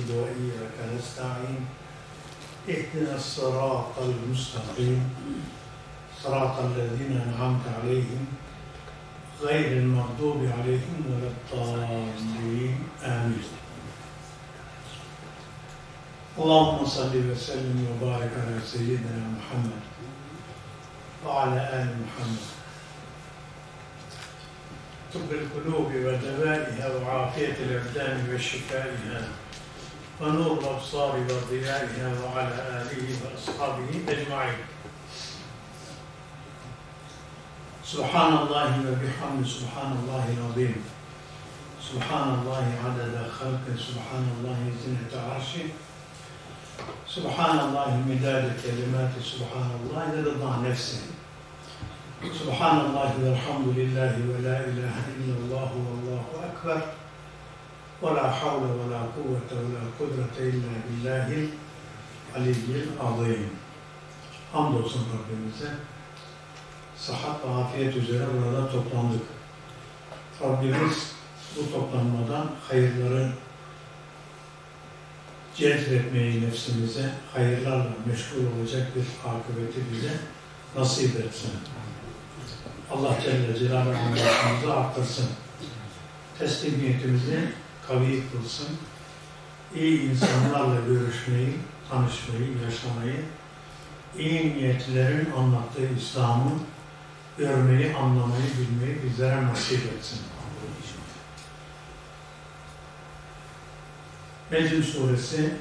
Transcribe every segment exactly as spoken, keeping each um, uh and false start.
وإياك نستعين اهدنا الصراط المستقيم صراط الذين أنعمت عليهم غير المغضوب عليهم ولا الضالين آمين. اللهم صل وسلم وبارك على سيدنا محمد وعلى آل محمد. طب القلوب ودوائها وعافية الأبدان وشفائها ونور الأبصار وضيائها وعلى آله وأصحابه أجمعين. سبحان الله وبحمده سبحان الله العظيم. سبحان الله عدد خلقه. سبحان الله زنة عرشه. سبحان الله مداد كلماته. سبحان الله رضا نفسه. سبحان الله والحمد لله ولا إله إلا الله والله أكبر ولا حول ولا قوة ولا قدرة إلا بالله العلي العظيم. Hamdolsun Rabbimize. Sıhhat ve afiyet üzere burada toplandık. Rabbimiz bu toplanmadan hayırları cezbetmeyi nefsimize, hayırlarla meşgul olacak bir akıbeti bize nasip etsin. Allah Celle Celaluhu anlayışımızı arttırsın. Teslimiyetimizi kavi kılsın. İyi insanlarla görüşmeyi, tanışmayı, yaşamayı, iyi niyetlerin anlattığı İslam'ı görmeyi, anlamayı, bilmeyi bizlere nasip etsin. Necm Suresi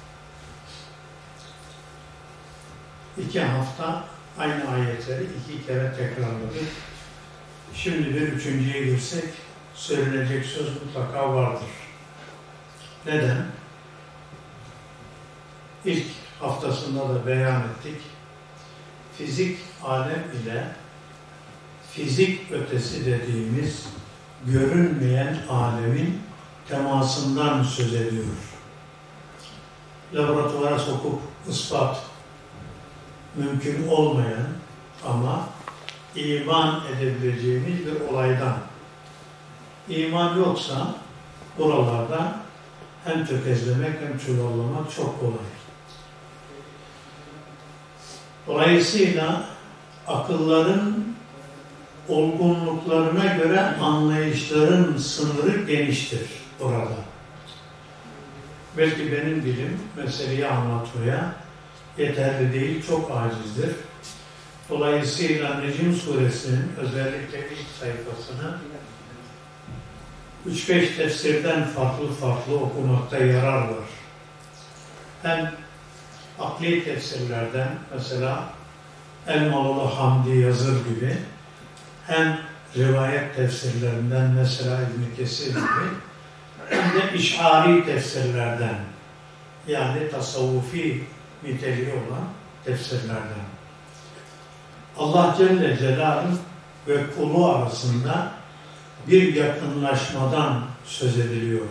iki hafta aynı ayetleri iki kere tekrarladık. Şimdi bir üçüncüye girsek söylenecek söz mutlaka vardır. Neden? İlk haftasında da beyan ettik. Fizik alem ile fizik ötesi dediğimiz görünmeyen alemin temasından söz ediyor. Laboratuvara sokup ispat mümkün olmayan ama iman edebileceğimiz bir olaydan. İman yoksa buralarda hem tökezlemek hem çuvallamak çok kolay. Dolayısıyla akılların olgunluklarına göre anlayışların sınırı geniştir burada. Belki benim bilim meseleyi anlatmaya yeterli değil, çok acizdir. Dolayısıyla Necm Suresinin özellikle ilk sayfasını üç beş tefsirden farklı farklı okumakta yarar var. Hem akli tefsirlerden, mesela Elmalılı Hamdi Yazır gibi, hem rivayet tefsirlerinden, mesela İbn Kesir gibi, hem de işari tefsirlerden, yani tasavvufi niteliği olan tefsirlerden. Allah Celle Celaluhu ve kulu arasında bir yakınlaşmadan söz ediliyor.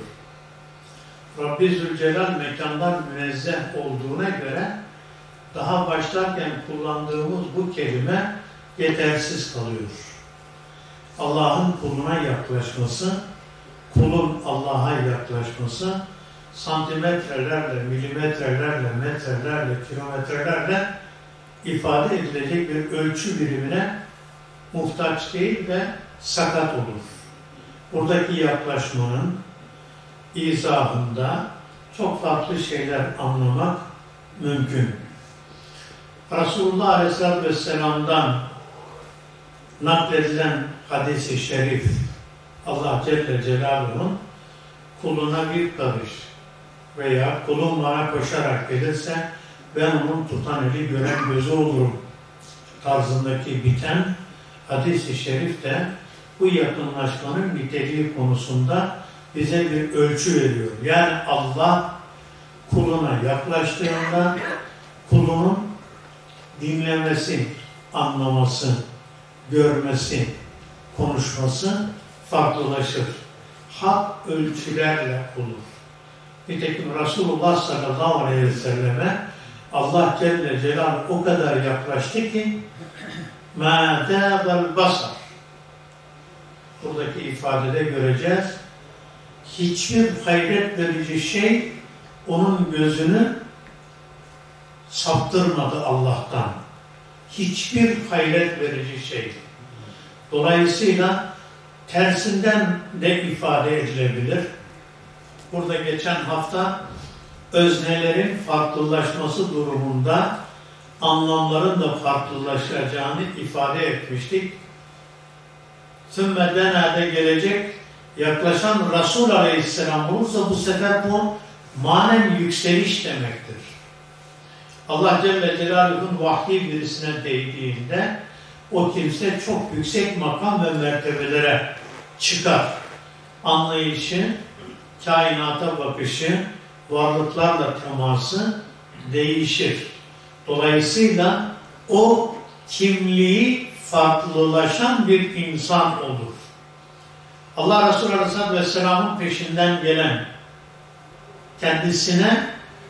Rabbi Zülcelal mekandan münezzeh olduğuna göre daha başlarken kullandığımız bu kelime yetersiz kalıyor. Allah'ın kuluna yaklaşması, kulun Allah'a yaklaşması santimetrelerle, milimetrelerle, metrelerle, kilometrelerle ifade edilecek bir ölçü birimine muhtaç değil ve sakat olur. Buradaki yaklaşmanın izahında çok farklı şeyler anlamak mümkün. Resulullah Aleyhisselatü Vesselam'dan nakledilen hadis-i şerif, Allah Celle Celaluhu'nun kuluna bir karış veya kulum bana koşarak gelirse ben onun tutan eli gören gözü olurum tarzındaki biten hadis-i şerif de bu yakınlaşmanın niteliği konusunda bize bir ölçü veriyor. Yani Allah kuluna yaklaştığında kulunun dinlemesi, anlaması, görmesi, konuşması farklılaşır. Hak ölçülerle olur. Nitekim Resulullah sallallahu aleyhi ve selleme Allah Celle Celaluhu o kadar yaklaştı ki مَا دَابَ الْبَصَرِ buradaki ifadede göreceğiz. Hiçbir hayret verici şey onun gözünü saptırmadı Allah'tan. Hiçbir hayret verici şey. Dolayısıyla tersinden de ifade edilebilir. Burada geçen hafta öznelerin farklılaşması durumunda anlamların da farklılaşacağını ifade etmiştik. Sümmedena'da gelecek yaklaşan Resul Aleyhisselam olursa bu sefer bu manen yükseliş demektir. Allah Celle Celaluhu'nun vahyi birisine değdiğinde o kimse çok yüksek makam ve mertebelere çıkar. Anlayışı, kainata bakışı, varlıklarla teması değişir. Dolayısıyla o kimliği farklılaşan bir insan olur. Allah Resulü Aleyhisselatü Vesselam'ın peşinden gelen, kendisine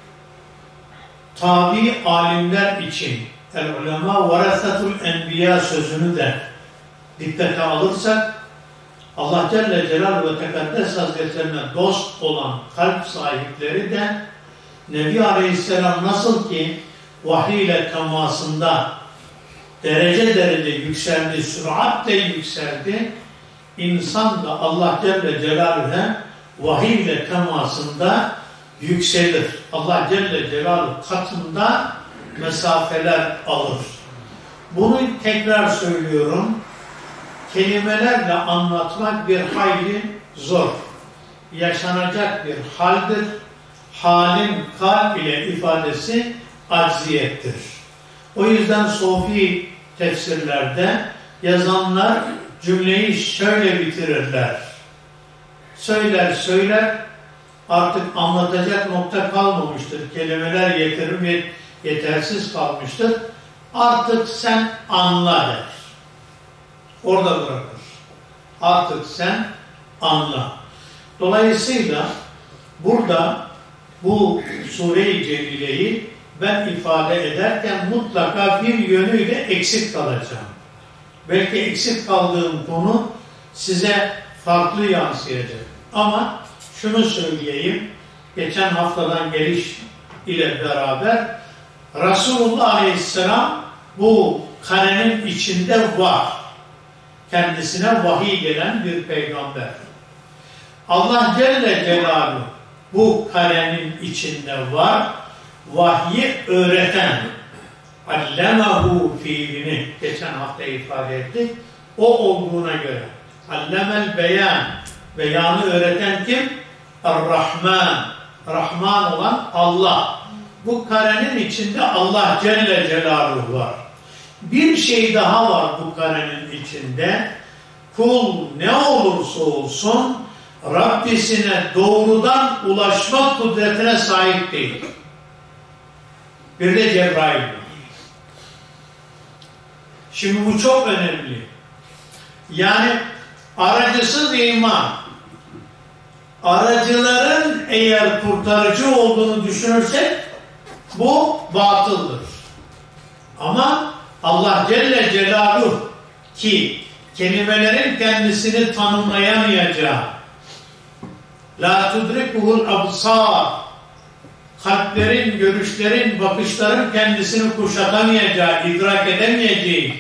tabi alimler için el-ulema varasatul enbiya sözünü de dikkate alırsak, Allah Celle Celaluhu ve Tekaddes Hazretlerine dost olan kalp sahipleri de Nebi Aleyhisselam nasıl ki vahiy ile temasında derece derece yükseldi, süratle yükseldi, insan da Allah Celle Celaluhu'ya vahiy ile temasında yükselir. Allah Celle Celaluhu katında mesafeler alır. Bunu tekrar söylüyorum. Kelimelerle anlatmak bir hayli zor. Yaşanacak bir haldir. Halin kalb ile ifadesi acziyettir. O yüzden Sofi tefsirlerde yazanlar cümleyi şöyle bitirirler. Söyler söyler artık anlatacak nokta kalmamıştır. Kelimeler yeterim yetersiz kalmıştır. Artık sen anla der. Orada bırakır. Artık sen anla. Dolayısıyla burada bu Sure-i Celile'yi ben ifade ederken mutlaka bir yönüyle eksik kalacağım. Belki eksik kaldığım konu size farklı yansıyacak. Ama şunu söyleyeyim, geçen haftadan geliş ile beraber Resulullah Aleyhisselam bu karenin içinde var. Kendisine vahiy gelen bir peygamber. Allah Celle Celaluhu bu karenin içinde var. Vahyi öğreten, allemahu fiilini geçen hafta ifade ettik. O olduğuna göre allemel beyan, beyanı öğreten kim? Er-Rahman, Rahman olan Allah. Bu karenin içinde Allah Celle Celaluhu var. Bir şey daha var bu karenin içinde. Kul ne olursa olsun Rabbisine doğrudan ulaşma kudretine sahip değil. Bir de Cebrail var. Şimdi bu çok önemli. Yani aracısız iman, aracıların eğer kurtarıcı olduğunu düşünürsek bu batıldır. Ama Allah Celle Celaluhu ki kelimelerin kendisini tanımlayamayacağı, la tudrikuhul absar, kalplerin, görüşlerin, bakışların kendisini kuşatamayacağı, idrak edemeyeceği,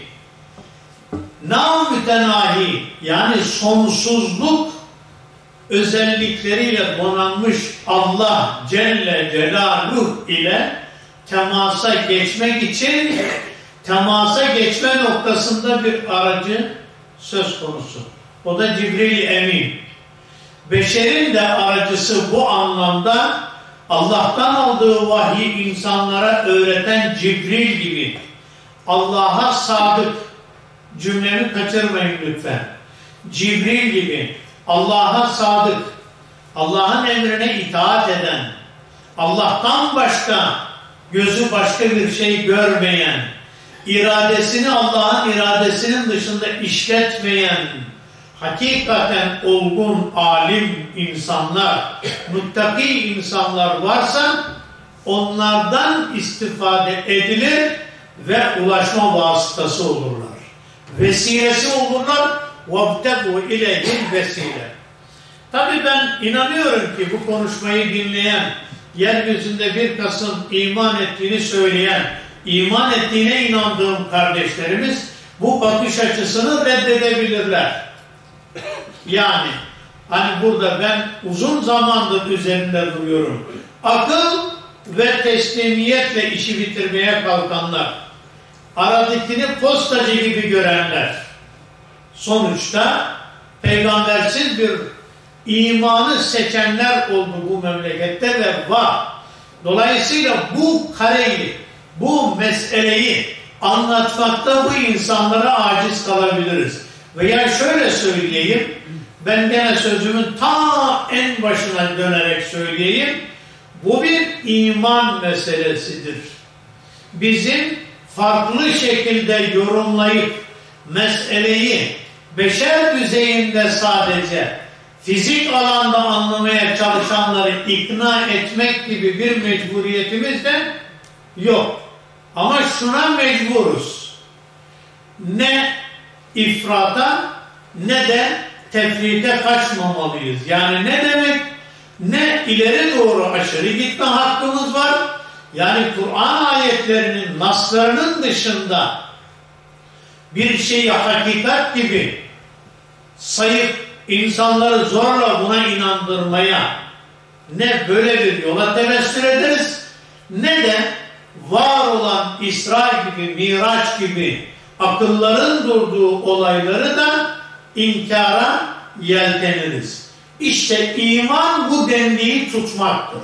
nam-mütenahi yani sonsuzluk özellikleriyle donanmış Allah Celle Celaluhu ile temasa geçmek için temasa geçme noktasında bir aracı söz konusu. O da Cibril Emin. Beşerin de aracısı bu anlamda Allah'tan aldığı vahiy insanlara öğreten Cibril gibi. Allah'a sadık, cümlemi kaçırmayın lütfen. Cibril gibi Allah'a sadık, Allah'ın emrine itaat eden, Allah'tan başka gözü başka bir şey görmeyen, iradesini Allah'ın iradesinin dışında işletmeyen, hakikaten olgun, alim insanlar, muttaki insanlar varsa onlardan istifade edilir ve ulaşma vasıtası olurlar. Vesilesi olurlar. وَابْتَقُوا اِلَيْهِ vesile. Tabii ben inanıyorum ki bu konuşmayı dinleyen yeryüzünde bir kısım iman ettiğini söyleyen, iman ettiğine inandığım kardeşlerimiz bu bakış açısını reddedebilirler. Yani hani burada ben uzun zamandır üzerinde duruyorum. Akıl ve teslimiyetle işi bitirmeye kalkanlar, aradakini postacı gibi görenler, sonuçta peygambersiz bir imanı seçenler oldu bu memlekette ve var. Dolayısıyla bu kareyi, bu meseleyi anlatmakta bu insanlara aciz kalabiliriz. Veya şöyle söyleyeyim, ben gene sözümün ta en başına dönerek söyleyeyim, bu bir iman meselesidir. Bizim farklı şekilde yorumlayıp meseleyi beşer düzeyinde sadece fizik alanda anlamaya çalışanları ikna etmek gibi bir mecburiyetimiz de yok. Ama şuna mecburuz. Ne ifrata ne de tefrite kaçmamalıyız. Yani ne demek? Ne ileri doğru aşırı gitme hakkımız var. Yani Kur'an ayetlerinin naslarının dışında bir şeyi hakikat gibi sayıp insanları zorla buna inandırmaya ne böyle bir yola tevessül ederiz ne de var olan İsra gibi, Miraç gibi akılların durduğu olayları da inkara yelteniriz. İşte iman bu dengeyi tutmaktır.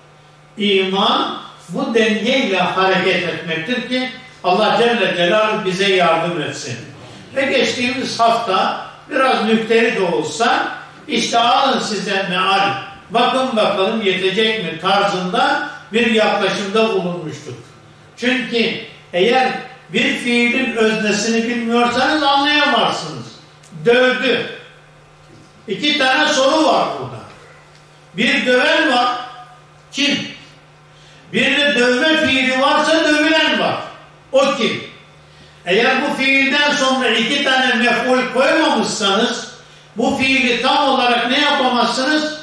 İman bu dengeyle hareket etmektir ki Allah Celle Celaluhu bize yardım etsin. Ve geçtiğimiz hafta biraz nükteli de olsa işte alın size meal, bakın bakalım yetecek mi tarzında bir yaklaşımda bulunmuştuk. Çünkü eğer bir fiilin öznesini bilmiyorsanız anlayamazsınız. Dövdü. İki tane soru var burada. Bir döven var. Kim? Bir de dövme fiili varsa dövülen var. O kim? Eğer bu fiilden sonra iki tane mef'ul koymamışsanız bu fiili tam olarak ne yapamazsınız?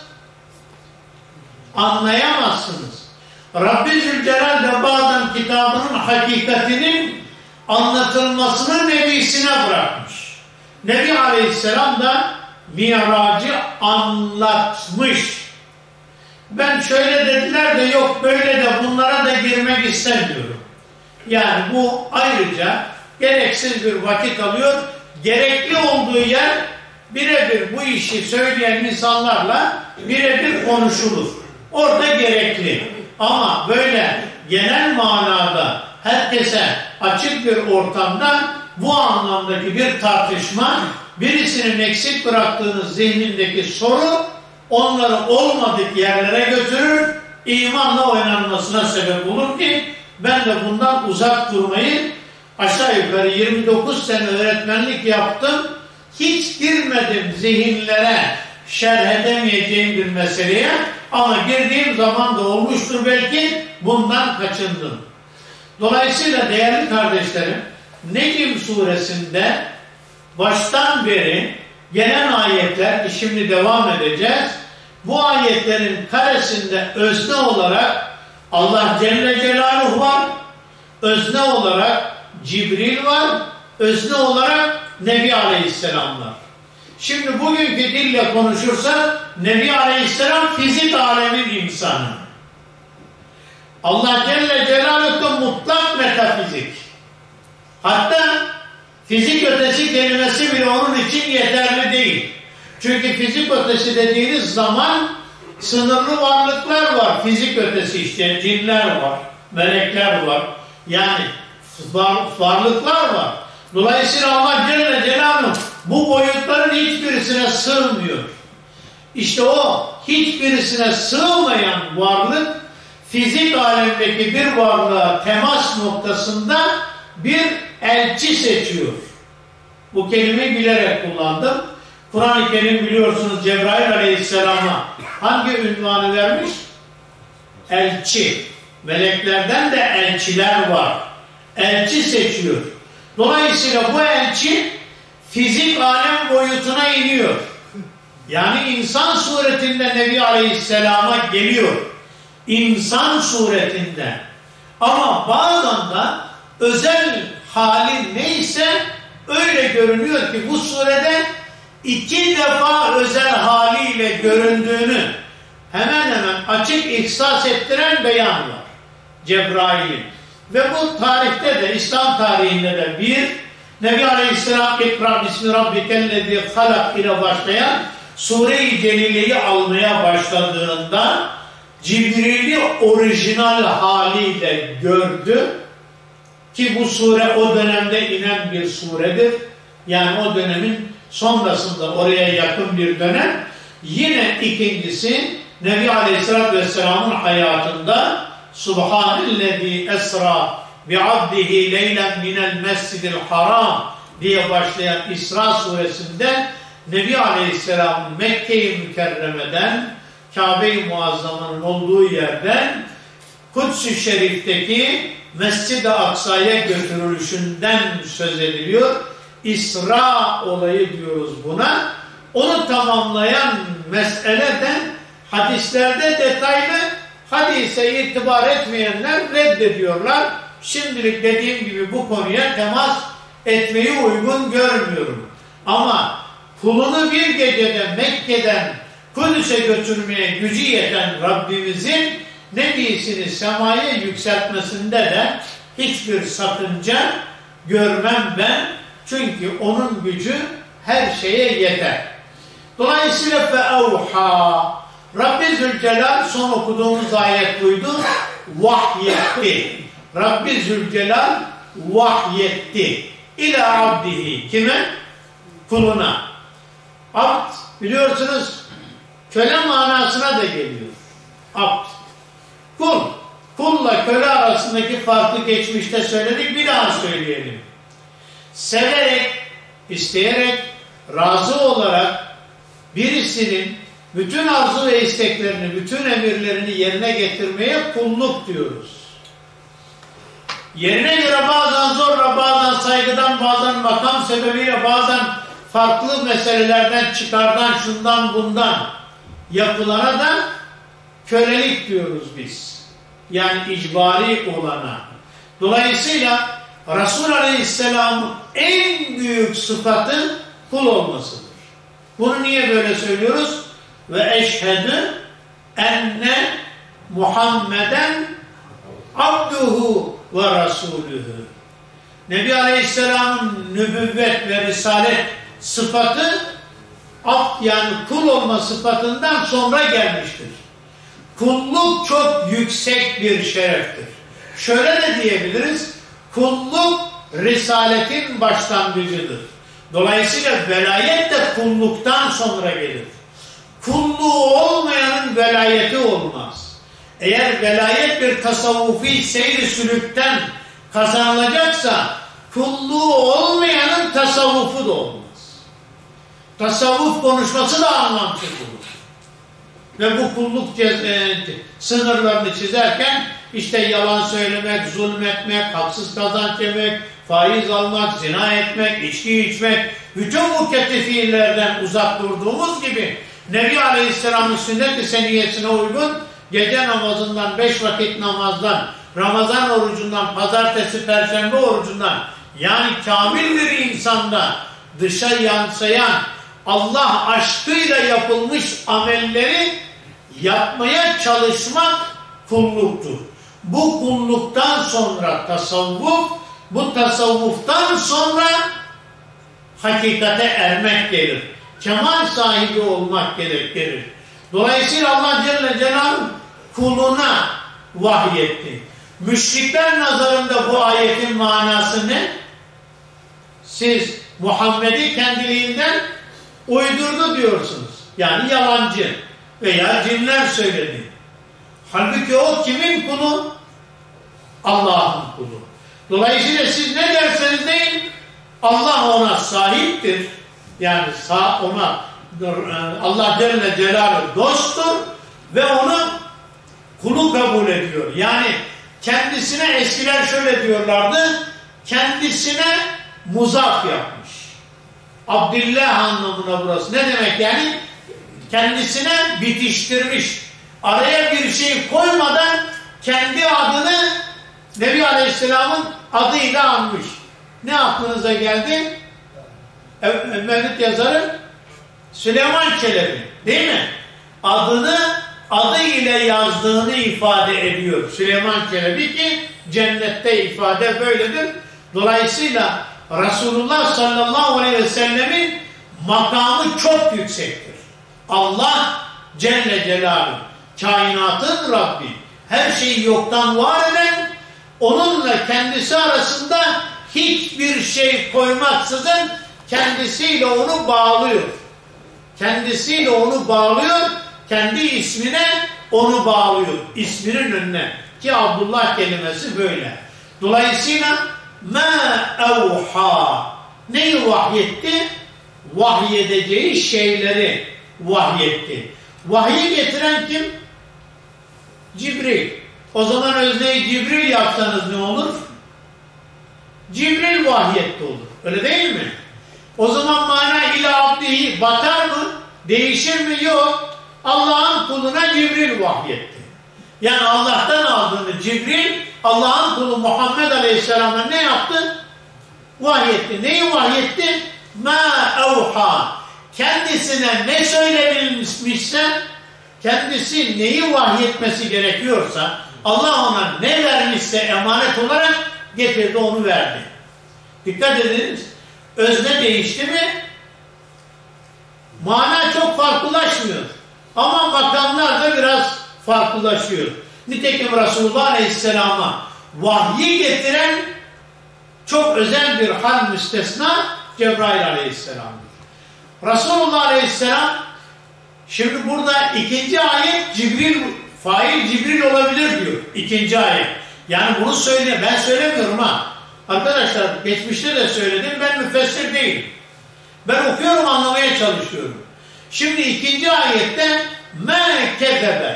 Anlayamazsınız. Rabbi Zülcelal de bazen kitabının hakikatinin anlatılmasını nebisine bırakmış. Nebi Aleyhisselam da Miracı anlatmış. Ben şöyle dediler de yok böyle de bunlara da girmek istemiyorum. Yani bu ayrıca gereksiz bir vakit alıyor. Gerekli olduğu yer birebir bu işi söyleyen insanlarla birebir konuşulur. Orada gerekli. Ama böyle genel manada herkese açık bir ortamda bu anlamdaki bir tartışma, birisinin eksik bıraktığınız zihnindeki soru onları olmadık yerlere götürür, imanla oynanmasına sebep olur ki ben de bundan uzak durmayı aşağı yukarı yirmi dokuz sene öğretmenlik yaptım. Hiç girmedim zihinlere şerh edemeyeceğim bir meseleye ama girdiğim zaman da olmuştur belki bundan kaçındım. Dolayısıyla değerli kardeşlerim Necm suresinde baştan beri gelen ayetler ki şimdi devam edeceğiz. Bu ayetlerin karesinde özne olarak Allah Celle Celaluhu var, özne olarak Cibril var, özne olarak Nebi Aleyhisselam var. Şimdi bugünkü dille konuşursak Nebi Aleyhisselam fizik alemin insanı. Allah Celle Celaluhu mutlak metafizik. Hatta fizik ötesi kelimesi bile onun için yeterli değil. Çünkü fizik ötesi dediğiniz zaman sınırlı varlıklar var. Fizik ötesi işte cinler var, melekler var. Yani var, varlıklar var. Dolayısıyla Allah Celle Celaluhu bu boyutların hiçbirisine sığmıyor. İşte o hiçbirisine sığmayan varlık fizik alemdeki bir varlığa temas noktasında bir elçi seçiyor. Bu kelimeyi bilerek kullandım. Kur'an-ı Kerim biliyorsunuz Cebrail Aleyhisselam'a hangi ünvanı vermiş? Elçi. Meleklerden de elçiler var. Elçi seçiyor. Dolayısıyla bu elçi fizik alem boyutuna iniyor. Yani insan suretinde Nebi Aleyhisselam'a geliyor. insan suretinde. Ama bazen de özel hali neyse öyle görünüyor ki bu surede iki defa özel haliyle göründüğünü hemen hemen açık ihsas ettiren beyan var Cebrail'in. Ve bu tarihte de, İslam tarihinde de bir, Nebi Aleyhisselam İkra bismi rabbikellezi halak ile başlayan Sure-i Celile'yi almaya başladığında Cibril'i orijinal haliyle gördü ki bu sure o dönemde inen bir suredir. Yani o dönemin sonrasında oraya yakın bir dönem. Yine ikincisi Nebi Aleyhisselatü Vesselam'ın hayatında Subhanellezi esra bi'abdihi leylen minel mescidil haram diye başlayan İsra suresinde Nebi Aleyhisselam'ın Mekke-i Mükerreme'den Kabe-i Muazzama'nın olduğu yerden Kuds-i Şerif'teki Mescid-i Aksa'ya götürülüşünden söz ediliyor. İsra olayı diyoruz buna. Onu tamamlayan meseleden hadislerde detaylı, hadise itibar etmeyenler reddediyorlar. Şimdilik dediğim gibi bu konuya temas etmeyi uygun görmüyorum. Ama kulunu bir gecede Mekke'den Kudüs'e götürmeye gücü yeten Rabbimizin Nebisini semaya yükseltmesinde de hiçbir sakınca görmem ben. Çünkü onun gücü her şeye yeter. Dolayısıyla fe'evhâ Rabbi Zülcelal son okuduğumuz ayet buydu. Vahyetti. Rabbi Zülcelal vahyetti. İlâ abdihi. Kime? Kuluna. Abd biliyorsunuz köle manasına da geliyor. Abd. Kul. Kulla köle arasındaki farkı geçmişte söyledik. Bir daha söyleyelim. Severek, isteyerek, razı olarak birisinin bütün arzu ve isteklerini, bütün emirlerini yerine getirmeye kulluk diyoruz. Yerine göre bazen zorla, bazen saygıdan, bazen makam sebebiyle, bazen farklı meselelerden, çıkardan, şundan bundan yapılana da kölelik diyoruz biz. Yani icbari olana. Dolayısıyla Resul Aleyhisselam'ın en büyük sıfatı kul olmasıdır. Bunu niye böyle söylüyoruz? Ve eşhedü enne Muhammeden abduhu ve rasulühü. Nebi Aleyhisselam'ın nübüvvet ve risalet sıfatı abd yani kul olma sıfatından sonra gelmiştir. Kulluk çok yüksek bir şereftir. Şöyle de diyebiliriz, kulluk risaletin başlangıcıdır. Dolayısıyla velayet de kulluktan sonra gelir. Kulluğu olmayanın velayeti olmaz. Eğer velayet bir tasavvufi seyri sülükten kazanılacaksa kulluğu olmayanın tasavvufu da olmaz. Tasavvuf konuşması da anlamsız olur. Ve bu kulluk e, sınırlarını çizerken işte yalan söylemek, zulmetmek, haksız kazanç yemek, faiz almak, zina etmek, içki içmek, bütün bu kötü fiillerden uzak durduğumuz gibi Nebi Aleyhisselam'ın sünnet-i seniyesine uygun gece namazından, beş vakit namazdan, Ramazan orucundan, pazartesi, perşembe orucundan yani kamil bir insanda dışa yansıyan Allah aşkıyla yapılmış amelleri yapmaya çalışmak kulluktur. Bu kulluktan sonra tasavvuf, bu tasavvuftan sonra hakikate ermek gelir. Kemal sahibi olmak gerekir. Dolayısıyla Allah Celle Celaluhu kuluna vahyetti. Müşrikler nazarında bu ayetin manası ne? Siz Muhammed'i kendiliğinden uydurdu diyorsunuz. Yani yalancı veya cinler söyledi. Halbuki o kimin kulu? Allah'ın kulu. Dolayısıyla siz ne derseniz deyin, Allah ona sahiptir. Yani sağ ona Allah Celle Celaluhu dosttur ve onu kulu kabul ediyor. Yani kendisine eskiler şöyle diyorlardı, kendisine muzaf yapmış. Abdillah anlamına burası. Ne demek yani? Kendisine bitiştirmiş. araya bir şey koymadan kendi adını Nebi Aleyhisselam'ın adıyla anmış. Ne aklınıza geldi? E, Mevlüt yazarı Süleyman Çelebi, değil mi? Adını adı ile yazdığını ifade ediyor Süleyman Çelebi ki cennette ifade böyledir. Dolayısıyla Resulullah sallallahu aleyhi ve sellemin makamı çok yüksektir. Allah Celle Celaluhu, kainatın Rabbi, her şeyi yoktan var eden, onunla kendisi arasında hiçbir şey koymaksızın kendisiyle onu bağlıyor. Kendisiyle onu bağlıyor, kendi ismine onu bağlıyor. İsminin önüne. Ki Abdullah kelimesi böyle. Dolayısıyla مَا اَوْحَى neyi vahyetti? Vahyedeceği şeyleri vahyetti. Vahyi getiren kim? Cibril. O zaman özneyi Cibril yapsanız ne olur? Cibril vahyetti olur. Öyle değil mi? O zaman mana ila abdihi batar mı? Değişir mi? Yok. Allah'ın kuluna Cibril vahyetti. Yani Allah'tan aldığını Cibril, Allah'ın kulu Muhammed Aleyhisselam'a ne yaptı? Vahyetti. Neyi vahyetti? Ma evha. Kendisine ne söylenilmişse, kendisi neyi vahyetmesi gerekiyorsa, Allah ona ne vermişse emanet olarak getirdi, onu verdi. Dikkat ediniz. Özne değişti mi? Mana çok farklılaşmıyor. Ama makamlar da biraz farklılaşıyor. Nitekim Resulullah Aleyhisselam'a vahyi getiren çok özel bir hal müstesna Cebrail Aleyhisselam'dır. Resulullah Aleyhisselam, şimdi burada ikinci ayet Cibril, fail Cibril olabilir diyor. İkinci ayet. Yani bunu söyle, ben söylemiyorum ha. Arkadaşlar geçmişte de söyledim, ben müfessir değilim. Ben okuyorum, anlamaya çalışıyorum. Şimdi ikinci ayette مَا كَذَبَ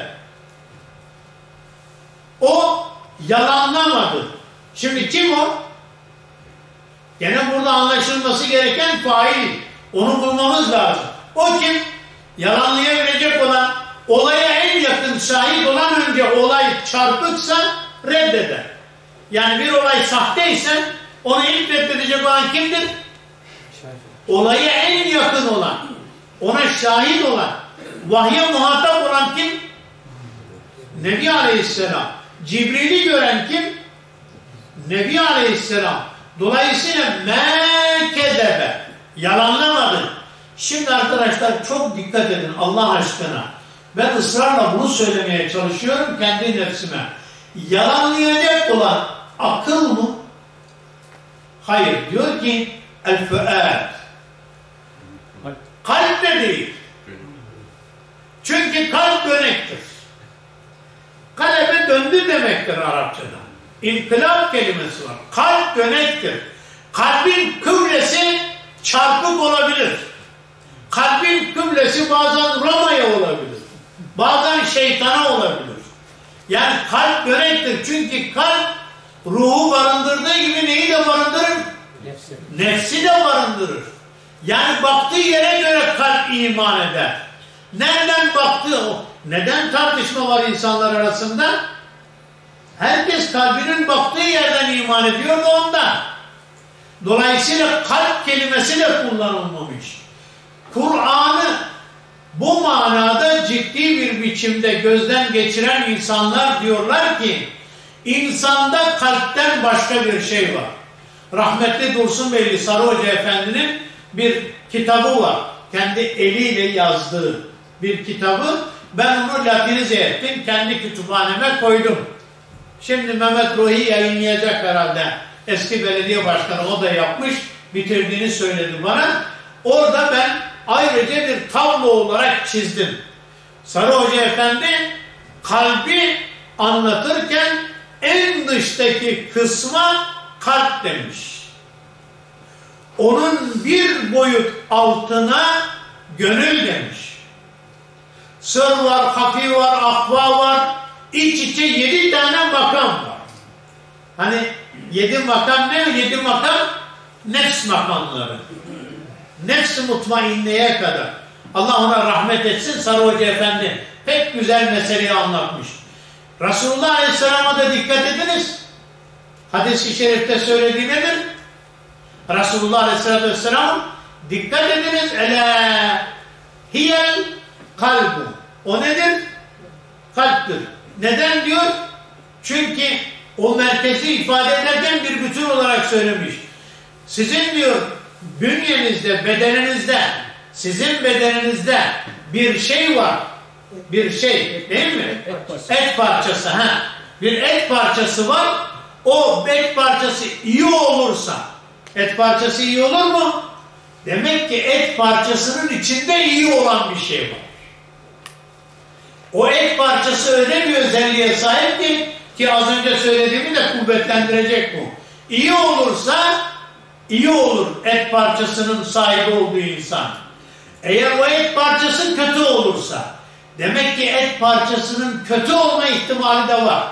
o yalanlamadı. Şimdi kim o? Gene burada anlaşılması gereken fail. Onu bulmamız lazım. O kim? Yalanlayabilecek olan, olaya en yakın şahit olan önce olay çarpıksa reddeder. Yani bir olay sahteyse onu ilk reddedecek olan kimdir? Olaya en yakın olan, ona şahit olan, vahye muhatap olan kim? Nebi Aleyhisselam. Cibril'i gören kim? Nebi Aleyhisselam. Dolayısıyla mekezebe, yalanlamadı. Şimdi arkadaşlar çok dikkat edin Allah aşkına. Ben ısrarla bunu söylemeye çalışıyorum kendi nefsime. Yalanlayacak olan akıl mı? Hayır. Diyor ki el-fü'ad. Kalp de değil. Çünkü kalp dönektir. Kalebe döndü demektir Arapçada. İnkılap kelimesi var. Kalp dönektir. Kalbin kıblesi çarpık olabilir. Kalbin kıblesi bazen Roma'ya olabilir. Bazen şeytana olabilir. Yani kalp dönektir. Çünkü kalp ruhu barındırdığı gibi neyi de barındırır? Nefsi. Nefsi de barındırır. Yani baktığı yere göre kalp iman eder. Nereden baktığı o? Neden tartışma var insanlar arasında? Herkes kalbinin baktığı yerden iman ediyor da ondan. Dolayısıyla kalp kelimesi de kullanılmamış. Kur'an'ı bu manada ciddi bir biçimde gözden geçiren insanlar diyorlar ki insanda kalpten başka bir şey var. Rahmetli Dursunbeyli Sarı Hoca Efendi'nin bir kitabı var. Kendi eliyle yazdığı bir kitabı. Ben onu latinize ettim. Kendi kütüphaneme koydum. Şimdi Mehmet Ruhi yayınlayacak herhalde. Eski belediye başkanı o da yapmış. Bitirdiğini söyledi bana. Orada ben ayrıca bir tablo olarak çizdim. Sarı Hoca Efendi kalbi anlatırken en dıştaki kısma kalp demiş. Onun bir boyut altına gönül demiş. Sır var, hafi var, ahva var. İç içe yedi tane makam var. Hani yedi makam ne? Yedi makam nefs makamları. Nefs-i mutmainneye kadar. Allah ona rahmet etsin Sarı Hoca Efendi. pek güzel meseleyi anlatmış. Resulullah Aleyhisselam'a da dikkat ediniz. Hadis-i şerifte söylediği nedir? Resulullah Aleyhisselatü Vesselam dikkat ediniz. Ela hiyel kalbu. O nedir? Kalptir. Neden diyor? Çünkü o merkezi ifade ederken bir bütün olarak söylemiş. Sizin diyor bünyenizde, bedeninizde, sizin bedeninizde bir şey var. Bir şey değil mi? Et parçası. Et parçası. Ha. Bir et parçası var. O et parçası iyi olursa, et parçası iyi olur mu? Demek ki et parçasının içinde iyi olan bir şey var. O et parçası öyle bir özelliğe sahip ki, ki az önce söylediğimi de kuvvetlendirecek bu. İyi olursa, iyi olur et parçasının sahibi olduğu insan. Eğer o et parçası kötü olursa, demek ki et parçasının kötü olma ihtimali de var.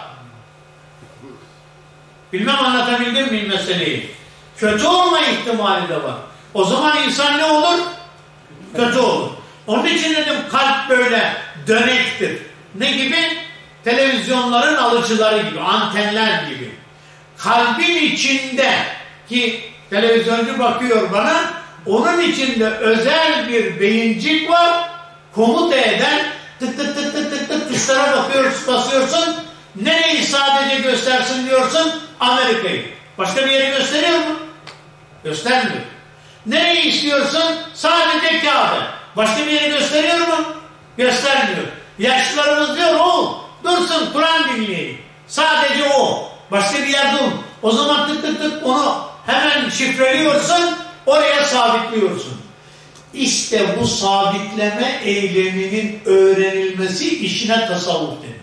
Bilmem anlatabildim mi meseleyi? Kötü olma ihtimali de var. O zaman insan ne olur? Kötü olur. Onun için dedim kalp böyle dönektir. Ne gibi? Televizyonların alıcıları gibi, antenler gibi. Kalbin içinde ki televizyoncu bakıyor bana, onun içinde özel bir beyincik var, komuta eden tık tık tık tık tık tık tuşlara bakıyorsun, basıyorsun. Nereyi sadece göstersin diyorsun? Amerika'yı. Başka bir yeri gösteriyor mu? Göstermiyor. Nereyi istiyorsun? Sadece Kabe. Başka bir yeri gösteriyor mu? Göstermiyor. Yaşlılarımız diyor oğul dursun Kur'an dinleyin. Sadece o. Başka bir yer dur. O zaman tık tık tık onu hemen şifreliyorsun, oraya sabitliyorsun. İşte bu sabitleme eyleminin öğrenilmesi işine tasavvuf deniyor.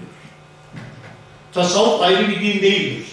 Tasavvuf ayrı bir din değildir.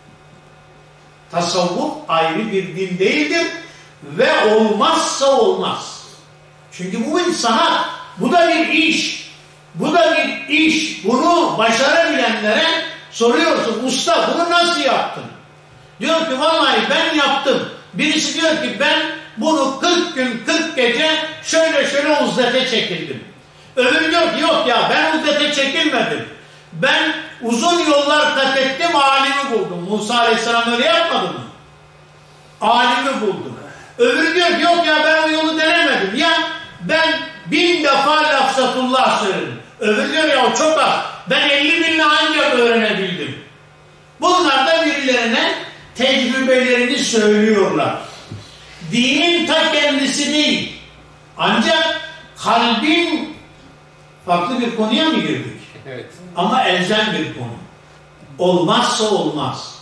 Tasavvuf ayrı bir din değildir ve olmazsa olmaz. Çünkü bu bir sanat, bu da bir iş. Bu da bir iş. Bunu başarabilenlere soruyorsun, usta bunu nasıl yaptın? Diyor ki vallahi ben yaptım. Birisi diyor ki ben bunu kırk gün kırk gece şöyle şöyle uzdete çekildim. Öbürü diyor ki yok ya ben uzdete çekilmedim. Ben uzun yollar kat ettim, alimi buldum. Musa Aleyhisselam öyle yapmadı mı? Alimi buldum. Öbürü diyor ki yok ya ben o yolu denemedim. Ya ben bin defa lafzatullah söyledim. Öbürü diyor ya o çok az. Ben elli binle ancak öğrenebildim. Bunlar da birilerine tecrübelerini söylüyorlar. Dinin ta kendisi değil. Ancak kalbin farklı bir konuya mı girdik? Evet. Ama elzem bir konu. Olmazsa olmaz.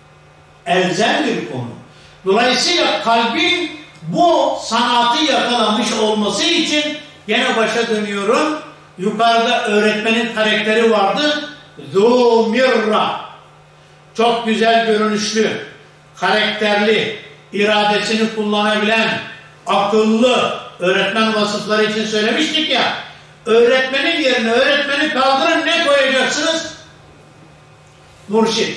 Elzem bir konu. Dolayısıyla kalbin bu sanatı yakalamış olması için gene başa dönüyorum. Yukarıda öğretmenin karakteri vardı. Zûmirra. Çok güzel görünüşlü, karakterli, iradesini kullanabilen, akıllı öğretmen vasıfları için söylemiştik ya. Öğretmenin yerine öğretmeni kaldırın ne koyacaksınız? Murşit.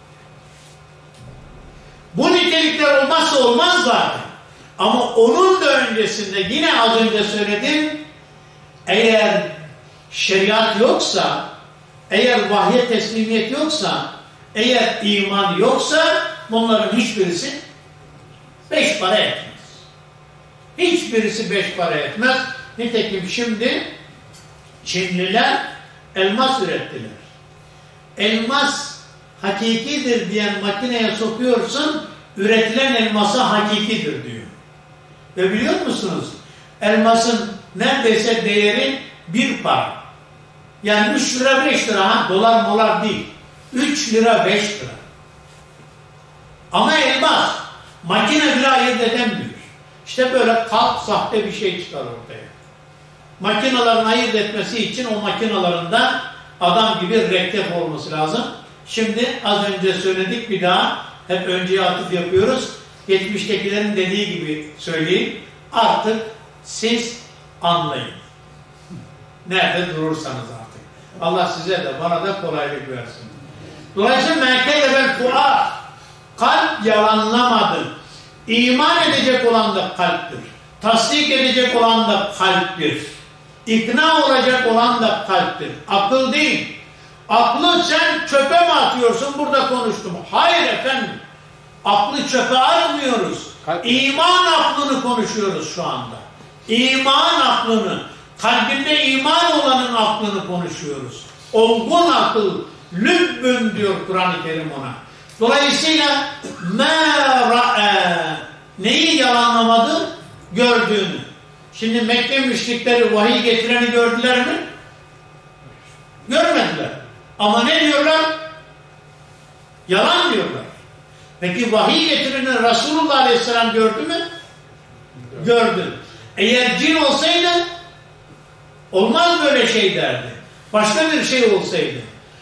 Bu nitelikler olmazsa olmaz zaten. Ama onun da öncesinde yine az önce söyledim. Eğer şeriat yoksa, eğer vahye teslimiyet yoksa, eğer iman yoksa bunların hiçbirisi beş para etmez. Hiçbirisi beş para etmez. Nitekim şimdi Çinliler elmas ürettiler. Elmas hakikidir diyen makineye sokuyorsun, üretilen elmasa hakikidir diyor. Ve biliyor musunuz? Elmasın neredeyse değeri bir para. Yani üç lira beş lira, ha? Dolar molar değil. üç lira beş lira. Ama elmas makine bile ayırt edemiyor. İşte böyle kalk sahte bir şey çıkar ortaya. Makinaların ayırt etmesi için o makinalarında adam gibi rektef olması lazım. Şimdi az önce söyledik, bir daha hep önceye atıf yapıyoruz. Geçmiştekilerin dediği gibi söyleyeyim. Artık siz anlayın. Nerede durursanız artık. Allah size de bana da kolaylık versin. Dolayısıyla merkeze vel fuat. Kalp yalanlamadı. İman edecek olan da kalptir. Tasdik edecek olan da kalptir. İkna olacak olan da kalptir. Akıl değil. Aklı sen çöpe mi atıyorsun? Burada konuştum. Hayır efendim. Aklı çöpe atmıyoruz. Kalp. İman aklını konuşuyoruz şu anda. İman aklını, kalbinde iman olanın aklını konuşuyoruz. Olgun akıl, lübbün diyor Kur'an-ı Kerim ona. Dolayısıyla mâ neyi yalanlamadı? Gördüğünü. Şimdi Mekke müşrikleri vahiy getireni gördüler mi? Görmediler. Ama ne diyorlar? Yalan diyorlar. Peki vahiy getireni Resulullah Aleyhisselam gördü mü? Gördü. Eğer cin olsaydı olmaz böyle şey derdi. Başka bir şey olsaydı.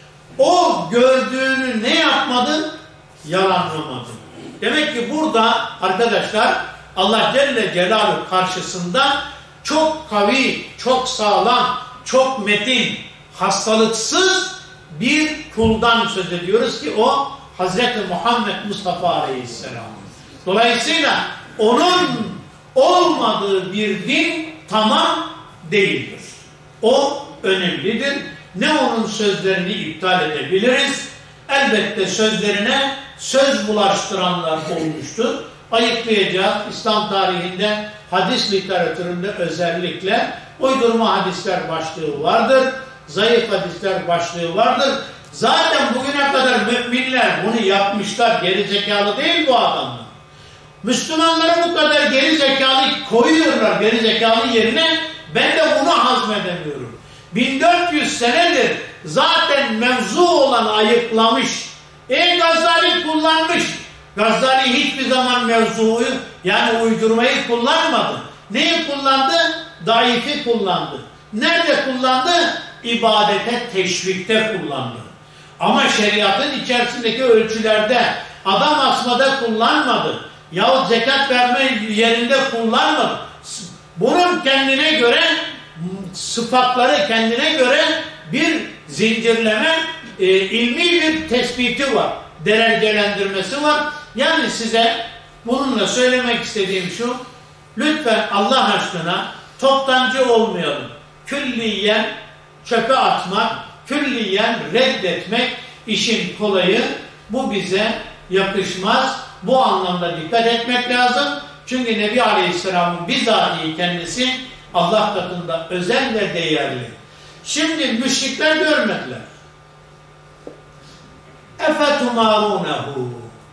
O gördüğünü ne yapmadı? Yalanlamadı. Demek ki burada arkadaşlar Allah Celle Celaluhu karşısında çok kavi, çok sağlam, çok metin, hastalıksız bir kuldan söz ediyoruz ki o Hazreti Muhammed Mustafa Aleyhisselam. Dolayısıyla onun olmadığı bir din tamam değildir. O önemlidir. Ne onun sözlerini iptal edebiliriz? Elbette sözlerine söz bulaştıranlar olmuştur. Ayıklayacağız. İslam tarihinde, hadis literatüründe özellikle uydurma hadisler başlığı vardır. Zayıf hadisler başlığı vardır. Zaten bugüne kadar müminler bunu yapmışlar. Geri zekalı değil bu adamlar. Müslümanları bu kadar geri zekalı koyuyorlar. Geri zekalı yerine ben de bunu hazmedemiyorum. bin dört yüz senedir zaten mevzu olan ayıklamış. E Gazali kullanmış. Gazali hiçbir zaman mevzuyu yani uydurmayı kullanmadı. Neyi kullandı? Daifi kullandı. Nerede kullandı? İbadete teşvikte kullandı. Ama şeriatın içerisindeki ölçülerde adam asmada kullanmadı. Yahut zekat verme yerinde kullanmadı. Bunun kendine göre sıfatları kendine göre bir zincirleme e, ilmi bir tespiti var. Derecelendirmesi var. Yani size bununla söylemek istediğim şu, lütfen Allah aşkına toptancı olmayalım. Külliyen çöpe atmak, külliyen reddetmek işin kolayı. Bu bize yakışmaz. Bu anlamda dikkat etmek lazım. Çünkü Nebi Aleyhisselam'ın bizatihi kendisi Allah katında özel ve değerli. Şimdi müşrikler görmediler. Efetumârûnehu.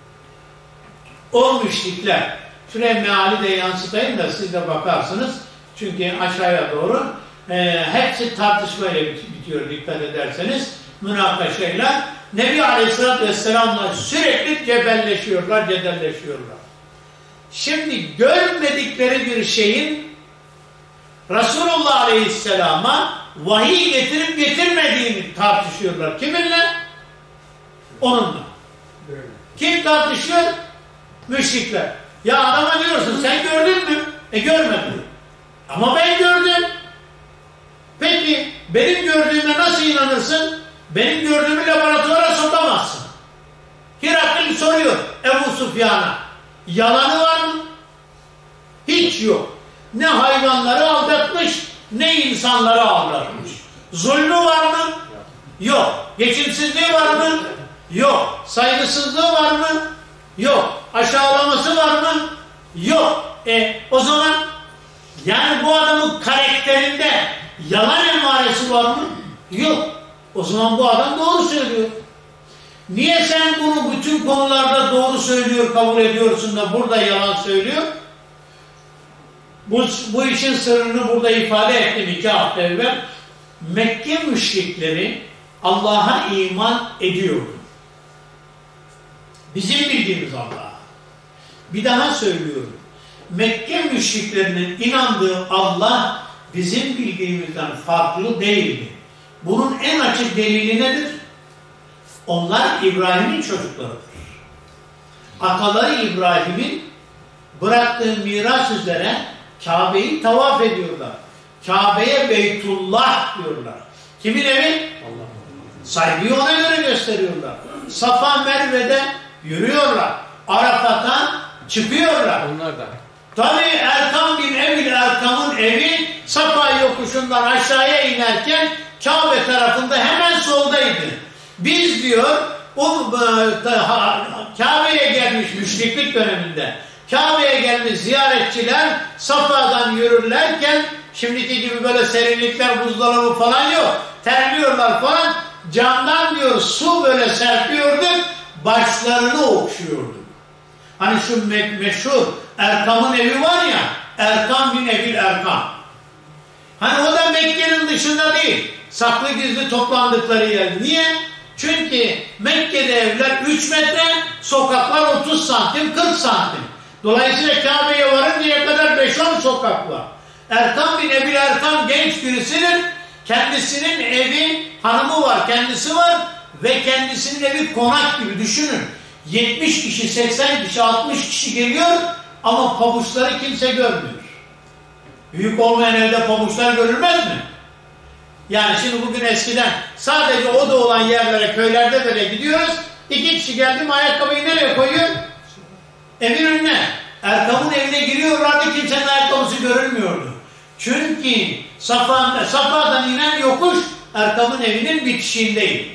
O müşrikler. Şuraya meali de yansıtayım da siz de bakarsınız. Çünkü aşağıya doğru e, hepsi tartışmayla bitiyor dikkat ederseniz. Münakaşayla. Nebi Aleyhisselatü Vesselam'la sürekli cebelleşiyorlar, cedelleşiyorlar. Şimdi görmedikleri bir şeyin Resulullah Aleyhisselam'a vahiy getirip getirmediğini tartışıyorlar. Kiminle? Onunla. Kim tartışıyor? Müşrikler. Ya adama diyorsun sen gördün mü? E görmedim. Ama ben gördüm. Peki benim gördüğüme nasıl inanırsın? Benim gördüğümü laboratuvara sokamazsın. Hirakil soruyor Ebu Sufyan'a. Yalanı var mı? Hiç yok. Ne hayvanları aldatmış, ne insanları aldatmış. Zulmü var mı? Yok. Geçimsizliği var mı? Yok. Saygısızlığı var mı? Yok. Aşağılaması var mı? Yok. E o zaman yani bu adamın karakterinde yalan emaresi var mı? Yok. O zaman bu adam doğru söylüyor. Niye sen bunu bütün konularda doğru söylüyor, kabul ediyorsun da burada yalan söylüyor? Bu, bu işin sırrını burada ifade ettim iki hafta evvel. Mekke müşrikleri Allah'a iman ediyordu. Bizim bildiğimiz Allah'a. Bir daha söylüyorum. Mekke müşriklerinin inandığı Allah bizim bildiğimizden farklı değildi. Bunun en açık delili nedir? Onlar İbrahim'in çocuklarıdır. Ataları İbrahim'in bıraktığı miras üzere Kabe'yi tavaf ediyorlar. Kabe'ye Beytullah diyorlar. Kimin evi? Allah. Saygıyı ona göre gösteriyorlar. Safa Merve'de yürüyorlar. Arafat'a çıkıyorlar. Onlar da. Tabii Erkam bin Ebil Erkam'ın evi Safa yokuşundan aşağıya inerken Kabe tarafında hemen soldaydı. Biz diyor o Kabe'ye gelmiş müşriklik döneminde Kabe'ye gelmiş ziyaretçiler Safa'dan yürürlerken şimdiki gibi böyle serinlikler, buzdolabı falan yok. Terliyorlar falan. Camdan diyor su böyle serpiyorduk. Başlarını okşuyorduk. Hani şu me meşhur Erkam'ın evi var ya. Erkam bin Ebil Erkam. Hani o da Mekke'nin dışında değil. Saklı gizli toplandıkları yer. Niye? Çünkü Mekke'de evler üç metre, sokaklar otuz santim, kırk santim. Dolayısıyla Kabe'ye varıncaya kadar beş on sokak var. Erkam bin Ebil Erkam genç birisidir. Kendisinin evi, hanımı var, kendisi var ve kendisinin evi konak gibi düşünün. yetmiş kişi, seksen kişi, altmış kişi geliyor ama pabuçları kimse görmüyor. Büyük olmayan evde pabuçlar görülmez mi? Yani şimdi bugün eskiden sadece oda olan yerlere, köylerde böyle gidiyoruz. İki kişi geldi mi ayakkabıyı nereye koyuyor? Evin önüne. Erkam'ın evine giriyorlardı, kimsenin ayakkabısı görülmüyordu. Çünkü Safa, Safa'dan inen yokuş Erkam'ın evinin bitişiğindeydi.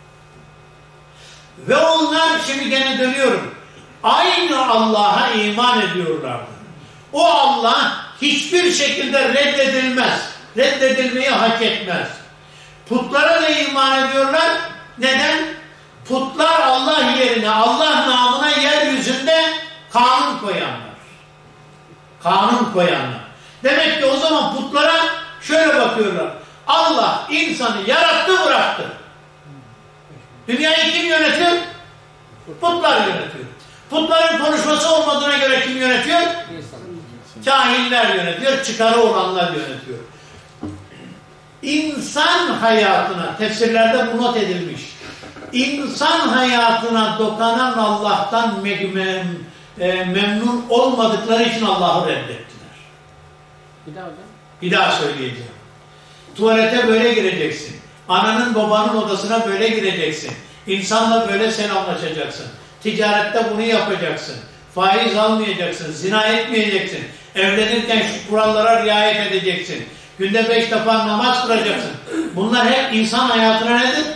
Ve onlar, şimdi gene dönüyorum, aynı Allah'a iman ediyorlardı. O Allah hiçbir şekilde reddedilmez. Reddedilmeyi hak etmez. Putlara da iman ediyorlar. Neden? Putlar Allah yerine, Allah namına yeryüzünde kanun koyanlar. Kanun koyanlar. Demek ki o zaman putlara şöyle bakıyorlar. Allah insanı yarattı, bıraktı. Dünyayı kim yönetiyor? Putlar yönetiyor. Putların konuşması olmadığına göre kim yönetiyor? Kahinler yönetiyor, çıkarı olanlar yönetiyor. İnsan hayatına, tefsirlerde bu not edilmiş. İnsan hayatına dokunan Allah'tan mem e, memnun olmadıkları için Allah'ı reddettiler. Bir daha hocam. Bir daha söyleyeceğim. Tuvalete böyle gireceksin. Ananın babanın odasına böyle gireceksin. İnsanla böyle selamlaşacaksın. Ticarette bunu yapacaksın. Faiz almayacaksın. Zina etmeyeceksin. Evlenirken şu kurallara riayet edeceksin. Günde beş defa namaz kılacaksın. Bunlar hep insan hayatına nedir?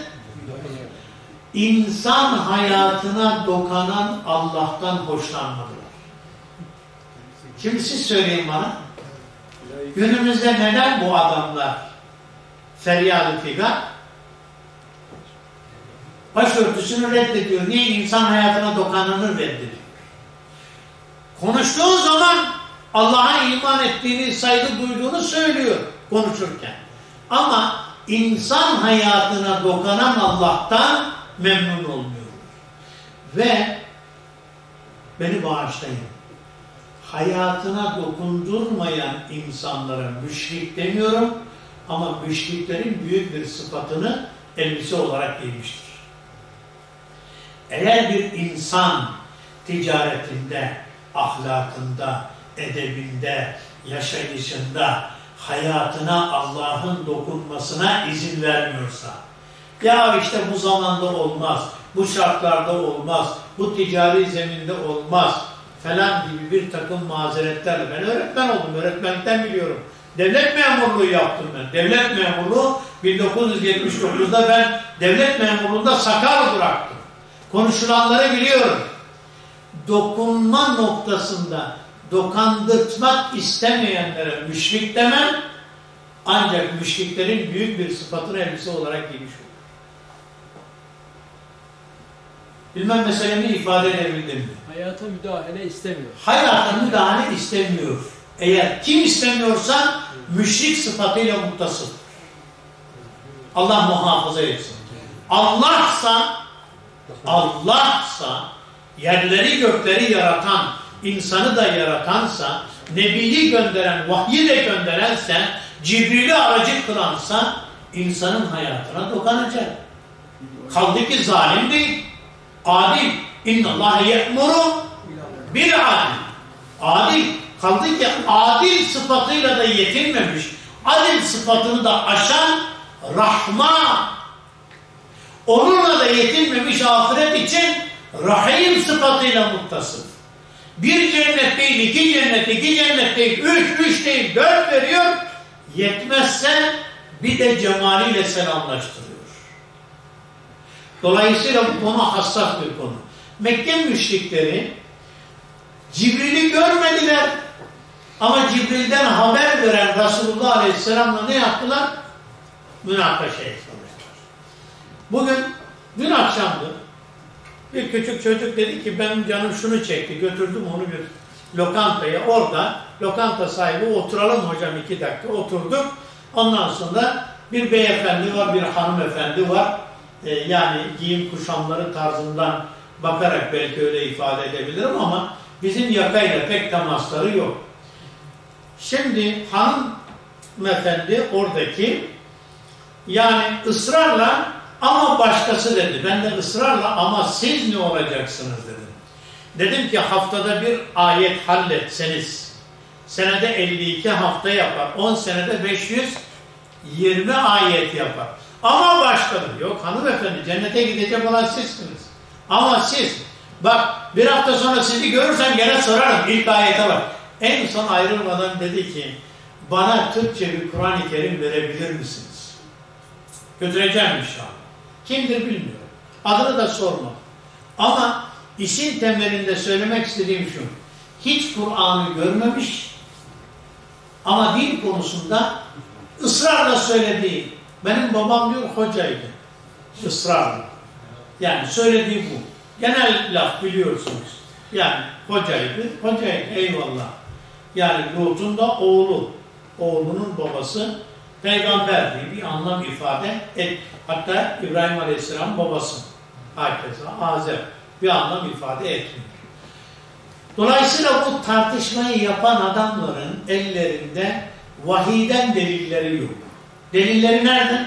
İnsan hayatına dokunan Allah'tan hoşlanmadılar. Şimdi siz söyleyin bana. Günümüzde neden bu adamlar feryal-i figan? Başörtüsünü reddediyor. Niye? İnsan hayatına dokananı reddediyor. Konuştuğu zaman Allah'a iman ettiğini, saygı duyduğunu söylüyor konuşurken. Ama insan hayatına dokunan Allah'tan memnun olmuyor. Ve beni bağışlayın. Hayatına dokundurmayan insanlara müşrik demiyorum ama müşriklerin büyük bir sıfatını elbise olarak giymiştir. Eğer bir insan ticaretinde, ahlakında, edebinde, yaşayışında hayatına Allah'ın dokunmasına izin vermiyorsa, ya işte bu zamanda olmaz, bu şartlarda olmaz, bu ticari zeminde olmaz falan gibi bir takım mazeretlerle, ben öğretmen oldum, öğretmenlikten biliyorum. Devlet memurluğu yaptım ben. Devlet memurluğu bin dokuz yüz yetmiş dokuzda ben devlet memurluğunda sakal bıraktım. Konuşulanları biliyorum. Dokunma noktasında dokandırtmak istemeyenlere müşrik demem, ancak müşriklerin büyük bir sıfatını elbise olarak giymiş olur. Bilmem meselemi ifade edebildim mi? Hayata müdahale istemiyor. Hayata müdahale istemiyor. Eğer kim istemiyorsa müşrik sıfatıyla muttasıf. Allah muhafaza etsin. Allah'sa Allah'sa yerleri gökleri yaratan, insanı da yaratansa, Nebi'yi gönderen, vahyi de gönderense, Cibril'i aracı kılansa insanın hayatına dokunacak. Kaldı ki zalim değil. Adil. İnnallâhe ye'muru bil adil. Adil. Kaldı ki adil sıfatıyla da yetinmemiş. Adil sıfatını da aşan Rahman. Onunla da yetinmemiş, ahiret için Rahim sıfatıyla muttasıf. Bir cennet değil, iki cennet, iki cennet değil, üç, üç değil, dört veriyor. Yetmezse bir de cemaliyle selamlaştırıyor. Dolayısıyla bu konu hassas bir konu. Mekke müşrikleri Cibril'i görmediler. Ama Cibril'den haber veren Resulullah Aleyhisselam'la ne yaptılar? Münakaşa ettiler. Bugün, dün akşamdı. Bir küçük çocuk dedi ki benim canım şunu çekti. Götürdüm onu bir lokantaya. Orada lokanta sahibi oturalım hocam iki dakika. Oturduk. Ondan sonra bir beyefendi var, bir hanımefendi var. Ee, yani giyim kuşamları tarzından bakarak belki öyle ifade edebilirim ama bizim yakayla pek temasları yok. Şimdi hanımefendi oradaki yani ısrarla ama başkası dedi. Ben de ısrarla ama siz ne olacaksınız dedim. Dedim ki haftada bir ayet halletseniz senede elli iki hafta yapar. on senede beş yüz yirmi ayet yapar. Ama başkadır. Yok hanımefendi cennete gidecek olan sizsiniz. Ama siz bak bir hafta sonra sizi görürsem gene sorarım. İlk ayete bak. En son ayrılmadan dedi ki bana Türkçe bir Kur'an-ı Kerim verebilir misiniz? Götüreceğim inşallah. Kimdir bilmiyorum. Adını da sorma. Ama işin temelinde söylemek istediğim şu. Hiç Kur'an'ı görmemiş ama din konusunda ısrarla söylediği. Benim babam diyor hocaydı. Israrla. Yani söylediği bu. Genel laf biliyorsunuz. Yani hocaydı. Hocaydı eyvallah. Yani Lut'un da oğlu. Oğlunun babası peygamber diye bir anlam ifade et. Hatta İbrahim Aleyhisselam babası. Herkese Azer. Bir anlam ifade etmiyor. Dolayısıyla bu tartışmayı yapan adamların ellerinde vahiyden delilleri yok. Delilleri nereden?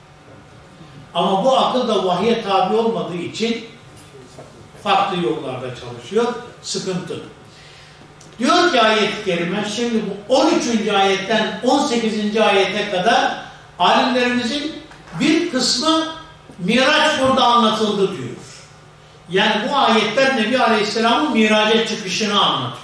Ama bu akıl da vahiye tabi olmadığı için farklı yollarda çalışıyor. Sıkıntı. Diyor ki ayet-i kerime şimdi bu on üçüncü ayetten on sekizinci ayete kadar alimlerimizin bir kısmı Miraç burada anlatıldı diyor. Yani bu ayetler Nebi Aleyhisselam'ın miraca çıkışını anlatıyor.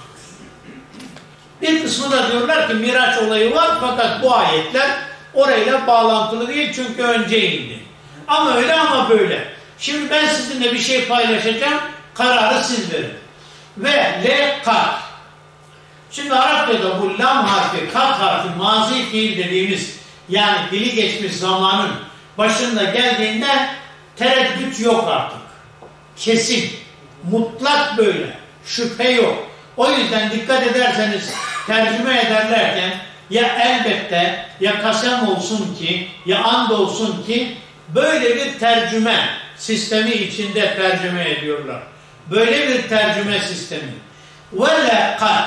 Bir kısmı da diyorlar ki Miraç olayı var fakat bu ayetler orayla bağlantılı değil çünkü önce indi. Ama öyle ama böyle. Şimdi ben sizinle bir şey paylaşacağım. Kararı siz verin. Ve le kat. Şimdi Arapçada bu lam harfi, kat harfi, mazi fiil dediğimiz yani dili geçmiş zamanın başında geldiğinde tereddüt yok artık. Kesin. Mutlak böyle. Şüphe yok. O yüzden dikkat ederseniz tercüme ederlerken ya elbette ya kasem olsun ki ya and olsun ki böyle bir tercüme sistemi içinde tercüme ediyorlar. Böyle bir tercüme sistemi. Ve lekad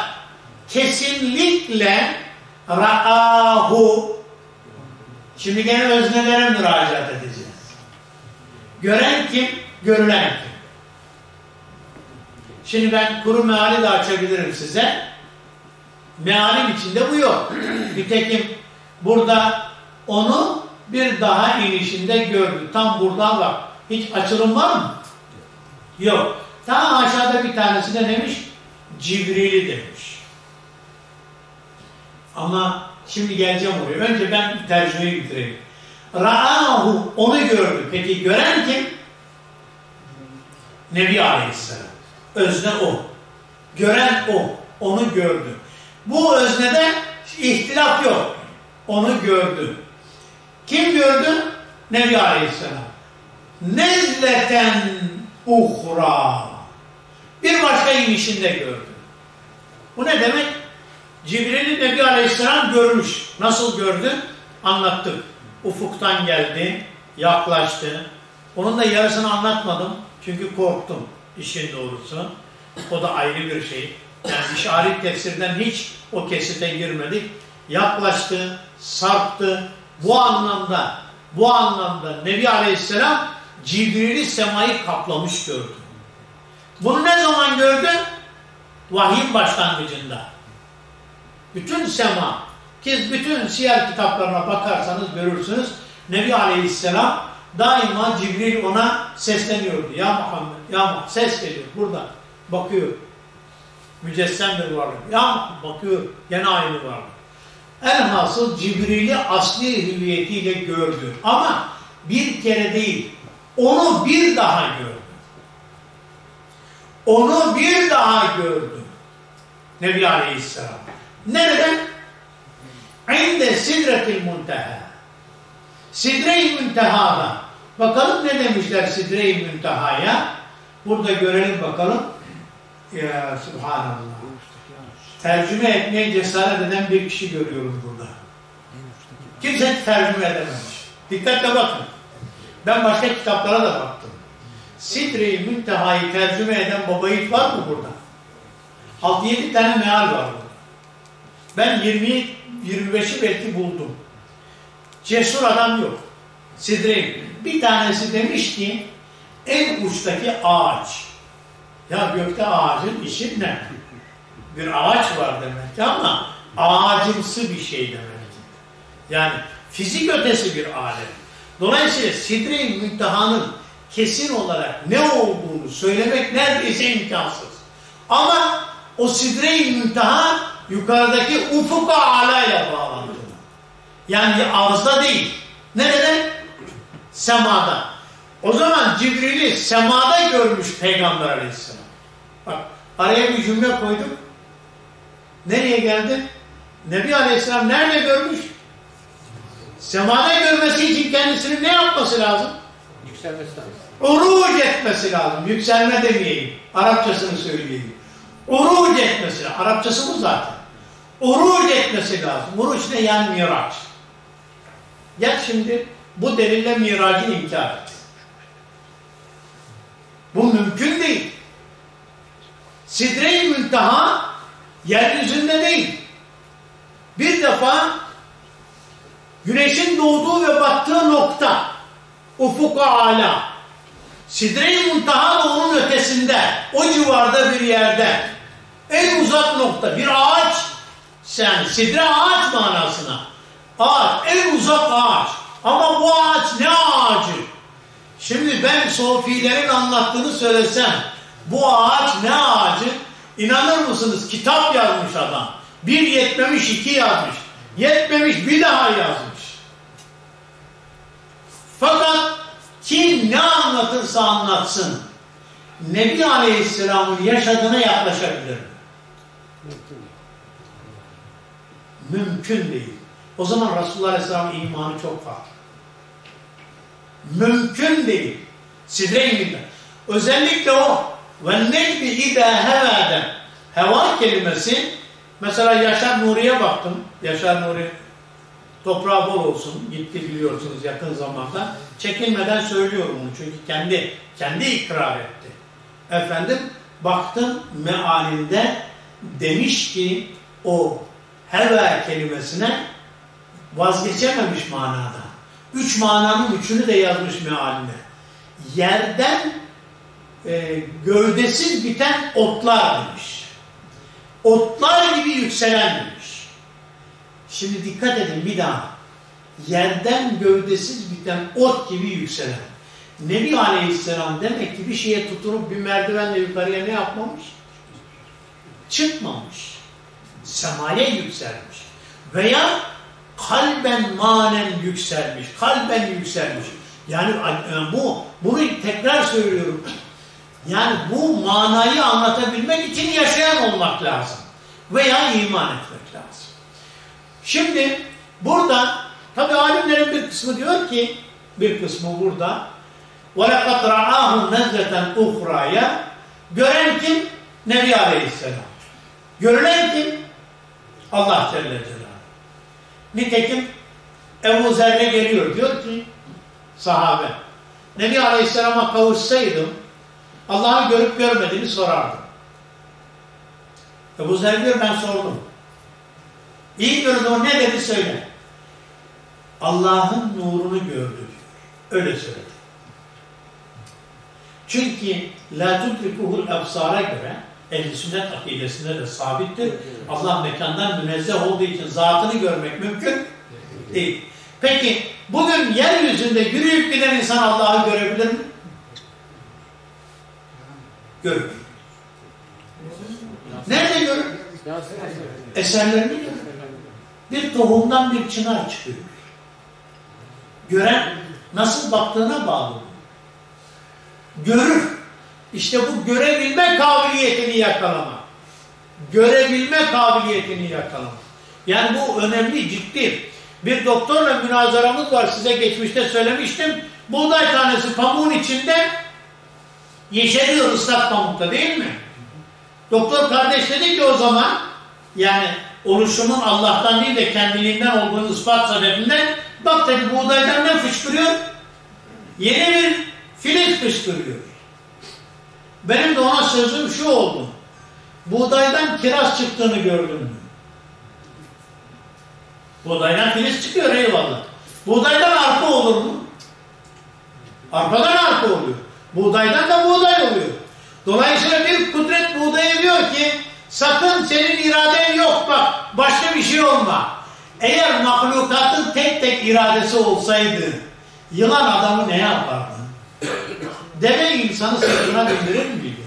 kesinlikle ra'ahu. Şimdi gene öznelere müracaat edeceğiz. Gören kim? Görülen kim? Şimdi ben kuru meali de açabilirim size. Mealin içinde bu yok. Nitekim burada onu bir daha inişinde gördü. Tam buradan bak. Hiç açılım var mı? Yok. Tam aşağıda bir tanesi de demiş? Cibril'i demiş. Ama şimdi geleceğim oraya. Önce ben tercümeyi bitireyim. Ra'ahu onu gördü. Peki gören kim? Nebi Aleyhisselam. Özne o. Gören o. Onu gördü. Bu öznede ihtilaf yok. Onu gördü. Kim gördü? Nebi Aleyhisselam. Nezleten uhra. Bir başka inişinde gördü. Bu ne demek? Cibril'i Nebi Aleyhisselam görmüş. Nasıl gördü? Anlattık. Ufuktan geldi, yaklaştı. Onun da yarısını anlatmadım. Çünkü korktum işin doğrusu. O da ayrı bir şey. Yani işaret tefsirden hiç o kesite girmedik. Yaklaştı, sarktı. Bu anlamda, bu anlamda Nebi Aleyhisselam Cibril'i semayı kaplamış gördü. Bunu ne zaman gördü? Vahyin başlangıcında. Bütün sema, ki bütün siyer kitaplarına bakarsanız görürsünüz. Nebi Aleyhisselam daima Cibril ona sesleniyordu. Ya Muhammed, ya Muhammed, ses geliyor burada. Bakıyor. Mücessem bir varlık. Ya bakıyor, gene aynı varlık. Elhasıl Cibril'i asli hüviyetiyle gördü. Ama bir kere değil, onu bir daha gördü. Onu bir daha gördü. Nebi Aleyhisselam. Nereden? İnde sidretil munteha. Sidre-i Münteha'da. Bakalım ne demişler Sidre-i Münteha'ya? Burada görelim bakalım. Ya Subhanallah. Tercüme etmeye cesaret eden bir kişi görüyorum burada. Kimse tercüme edememiş. Dikkatle bakın. Ben başka kitaplara da baktım. Sidre-i Münteha'yı tercüme eden baba yiğit var mı burada? altı yedi tane meal var burada. Ben yirmi yirmi beşi belki buldum. Cesur adam yok. Sidre-i. Bir tanesi demiş ki en uçtaki ağaç. Ya gökte ağacın işi ne? Bir ağaç var demekti ama ağacımsı bir şey demekti. Yani fizik ötesi bir alem. Dolayısıyla Sidre-i Münteha'nın kesin olarak ne olduğunu söylemek neredeyse imkansız. Ama o Sidre-i Münteha yukarıdaki ufuk-u alâyla bağlantılı. Yani arzda değil. Nerede? Semada. O zaman Cibril'i semada görmüş Peygamber Aleyhisselam. Bak araya bir cümle koyduk. Nereye geldi? Nebi Aleyhisselam nerede görmüş? Semada görmesi için kendisinin ne yapması lazım? Yükselmesi lazım. Uruc etmesi lazım. Yükselme demeyeyim. Arapçasını söyleyeyim. Uruc etmesi lazım. Arapçası bu zaten. Uruc etmesi lazım. Uruc ne? Yani miraç. Gel şimdi bu delille miracı inkar et. Bu mümkün değil. Sidre-i Münteha yeryüzünde değil. Bir defa güneşin doğduğu ve battığı nokta ufuk-u âlâ. Sidre-i Münteha da onun ötesinde, o civarda bir yerde. En uzak nokta bir ağaç. Yani sidre ağaç manasına. Ağaç, en uzak ağaç. Ama bu ağaç ne ağacı? Şimdi ben sofilerin anlattığını söylesem, bu ağaç ne ağacı? İnanır mısınız? Kitap yazmış adam. Bir yetmemiş, iki yazmış. Yetmemiş, bir daha yazmış. Fakat kim ne anlatırsa anlatsın, Nebi Aleyhisselam'ın yaşadığına yaklaşabilir. Mümkün değil. O zaman Resulullah Aleyhisselam'ın imanı çok farklı. Mümkün değil. Sidre-i özellikle o ve necmi idâ hevâden heva kelimesi mesela Yaşar Nuri'ye baktım. Yaşar Nuri toprağı bol olsun. Gitti biliyorsunuz yakın zamanda. Çekinmeden söylüyorum bunu. Çünkü kendi kendi ikrar etti. Efendim baktım mealinde demiş ki o heva kelimesine vazgeçememiş manada. Üç mananın üçünü de yazmış mealine. Yerden e, gövdesiz biten otlar demiş. Otlar gibi yükselen demiş. Şimdi dikkat edin bir daha. Yerden gövdesiz biten ot gibi yükselen. Nebi Aleyhisselam demek ki bir şeye tutunup bir merdivenle yukarıya ne yapmamış? Çıkmamış. Semaya yükselmiş. Veya kalben manen yükselmiş. Kalben yükselmiş. Yani bu bunu tekrar söylüyorum. Yani bu manayı anlatabilmek için yaşayan olmak lazım. Veya iman etmek lazım. Şimdi burada tabi alimlerin bir kısmı diyor ki bir kısmı burada وَلَقَدْ رَعَاهُ نَزْلَةً اُخْرَايَا gören kim? Nebi Aleyhisselam. Görülen kim? Allah Celle Celaluhu. Nitekim Ebu Zer'e geliyor. Diyor ki sahabe Nebi Aleyhisselam'a kavuşsaydım Allah'ı görüp görmediğini sorardım. Ebu Zer diyor ben sordum. İyi gördü o ne dedi söyle. Allah'ın nurunu gördü diyor. Öyle söyledi. Çünkü la tudrikuhul ebsara göre ehl-i sünnet akidesinde de sabittir. Allah mekandan münezzeh olduğu için zatını görmek mümkün değil. Peki bugün yeryüzünde yürüyüp giden insan Allah'ı görebilir mi? Görür. Nerede görür? Eserlerini görür. Bir tohumdan bir çınar çıkıyor. Gören nasıl baktığına bağlı. Görür. İşte bu görebilme kabiliyetini yakalamak. Görebilme kabiliyetini yakalamak. Yani bu önemli, ciddi. Bir doktorla münazaramız var, size geçmişte söylemiştim. Buğday tanesi pamuğun içinde yeşeriyor, ıslak pamukta, değil mi? Doktor kardeş dedi ki o zaman, yani oluşumun Allah'tan değil de kendiliğinden olduğunu ispat sebebinden, bak dedi, buğdaydan ne fışkırıyor? Yeni bir filiz fışkırıyor. Benim de ona sözüm şu oldu. Buğdaydan kiraz çıktığını gördün mü? Buğdaydan filiz çıkıyor, eyvallah. Buğdaydan arpa olur mu? Arpadan arpa oluyor. Buğdaydan da buğday oluyor. Dolayısıyla bir kudret buğdaya diyor ki sakın senin iraden yok, bak başka bir şey olma. Eğer mahlukatın tek tek iradesi olsaydı yılan adamı ne yapardı? Deve insanı sırtına bindirir miydi?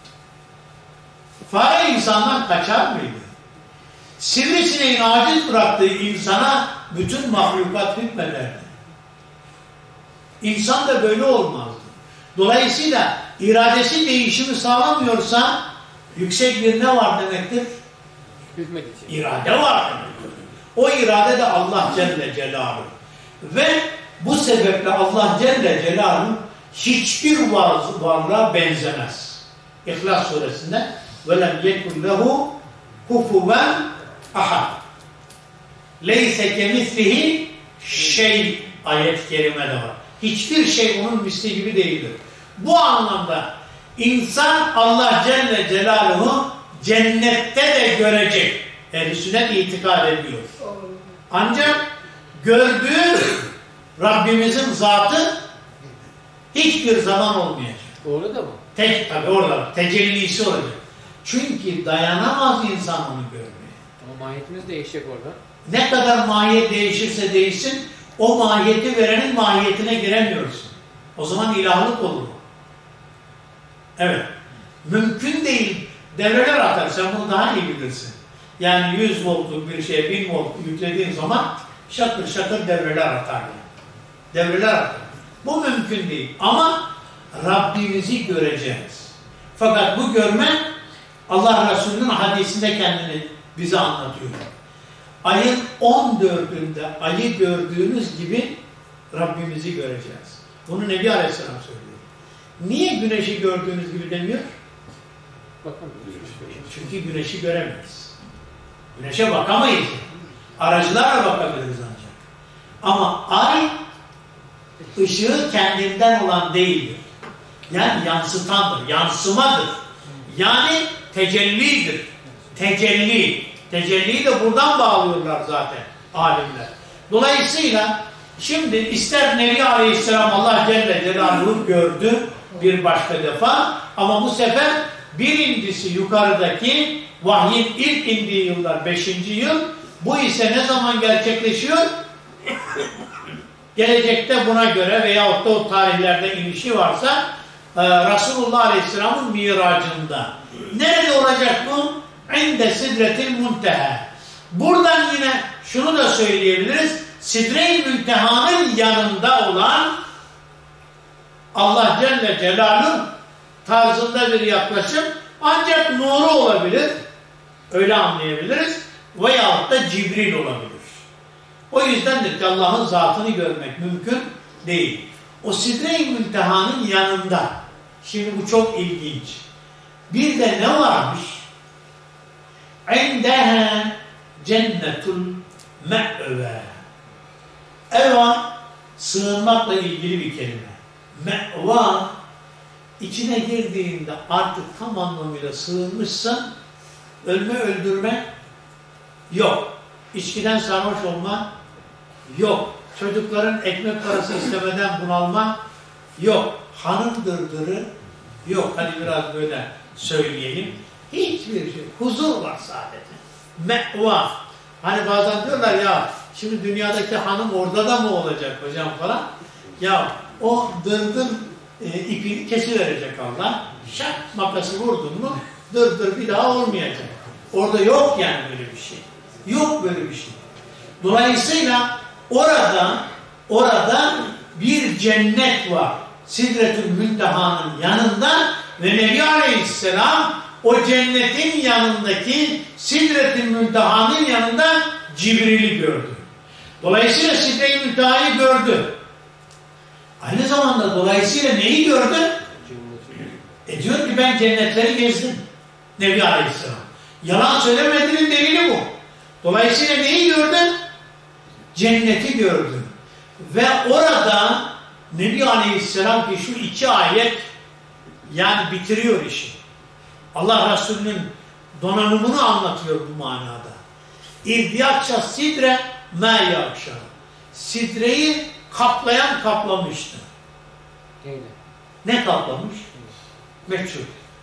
Fare insandan kaçar mıydı? Sivrisineğin aciz bıraktığı insana bütün mahlukat hükmederdi. İnsan da böyle olmazdı. Dolayısıyla iradesi değişimi sağlamıyorsa yüksek bir ne var demektir? Hükmedecek. İrade var demektir. O irade de Allah Celle Celaluhu. Ve bu sebeple Allah Celle Celaluhu hiçbir varlığa benzemez. İhlas suresinde وَلَمْ يَكُنْ لَهُ كُفُوًا أَحَدٍ لَيْسَ كَمِثْلِهِ şey ayet-i kerimede var. Hiçbir şey onun misli gibi değildir. Bu anlamda insan Allah Celle Celaluhu cennette de görecek. Ehl-i sünnet itikad ediyor. Ancak gördüğü Rabbimizin zatı hiçbir zaman olmayacak. Doğru da mı? Tek tabi orada tecellisi olacak. Çünkü dayanamaz insan onu görmeye. Ama mahiyetimiz değişecek orada. Ne kadar mahiyet değişirse değişsin, o mahiyeti verenin mahiyetine giremiyorsun. O zaman ilahlık olur. Evet. Mümkün değil. Devreler atar. Sen bunu daha iyi bilirsin. Yani yüz voltluk bir şeye bin volt yüklediğin zaman şakır şakır devreler atar. Devreler atar. Bu mümkün değil. Ama Rabbimizi göreceğiz. Fakat bu görme Allah Resulü'nün hadisinde kendini bize anlatıyor. Ayın on dördünde ayı gördüğünüz gibi Rabbimizi göreceğiz. Bunu Nebi Aleyhisselam söylüyor. Niye güneşi gördüğünüz gibi demiyor? Çünkü güneşi göremeyiz. Güneşe bakamayız. Aracılarla bakabiliriz ancak. Ama ay ışığı kendinden olan değildir. Yani yansıtandır, yansımadır. Yani tecellidir. Tecelli. Tecelliyi de buradan bağlıyorlar zaten alimler. Dolayısıyla şimdi ister Nebi Aleyhisselam Allah Celle Celaluhu gördü bir başka defa ama bu sefer birincisi yukarıdaki vahyin ilk indiği yıllar beşinci yıl, bu ise ne zaman gerçekleşiyor? Gelecekte buna göre veyahut da o tarihlerde inişi varsa Resulullah Aleyhisselam'ın miracında. Nerede olacak bu? İnde sidretil munteha. Buradan yine şunu da söyleyebiliriz. Sidre-i Münteha'nın yanında olan Allah Celle Celaluhu tarzında bir yaklaşım ancak nuru olabilir. Öyle anlayabiliriz. Veyahut da Cibril olabilir. O yüzdendir ki Allah'ın zatını görmek mümkün değil. O Sidre-i Münteha'nın yanında. Şimdi bu çok ilginç. Bir de ne varmış? İndeha cennetul me've. Eva sığınmakla ilgili bir kelime. Me'va içine girdiğinde artık tam anlamıyla sığınmışsan ölme öldürme yok. İçkiden sarhoş olma yok. Çocukların ekmek parası istemeden bunalma yok. Hanım dırdırı yok. Hadi biraz böyle söyleyelim. Hiçbir şey. Huzur var sadece. Me'va. Hani bazen diyorlar ya şimdi dünyadaki hanım orada da mı olacak hocam falan. Ya o dırdır e, ipini kesiverecek Allah. Şak makası vurdun mu dırdır bir daha olmayacak. Orada yok yani böyle bir şey. Yok böyle bir şey. Dolayısıyla orada orada bir cennet var. Sidretül Münteha'nın yanında ve Nebi Aleyhisselam o cennetin yanındaki Sidretül Münteha'nın yanında Cibril'i gördü. Dolayısıyla Sidret-i Münteha'yı gördü. Aynı zamanda dolayısıyla neyi gördü? E diyor ki ben cennetleri gezdim. Nebi Aleyhisselam. Yalan söylemediğinin delili bu. Dolayısıyla neyi gördü? Cenneti gördü. Ve orada Nebi Aleyhisselam ki şu iki ayet yani bitiriyor işi. Allah Resulü'nün donanımını anlatıyor bu manada. İrdiyakşa sidre mâ yakşa. Sidreyi kaplayan kaplamıştı. Neyle? Ne kaplamış? Meçhul.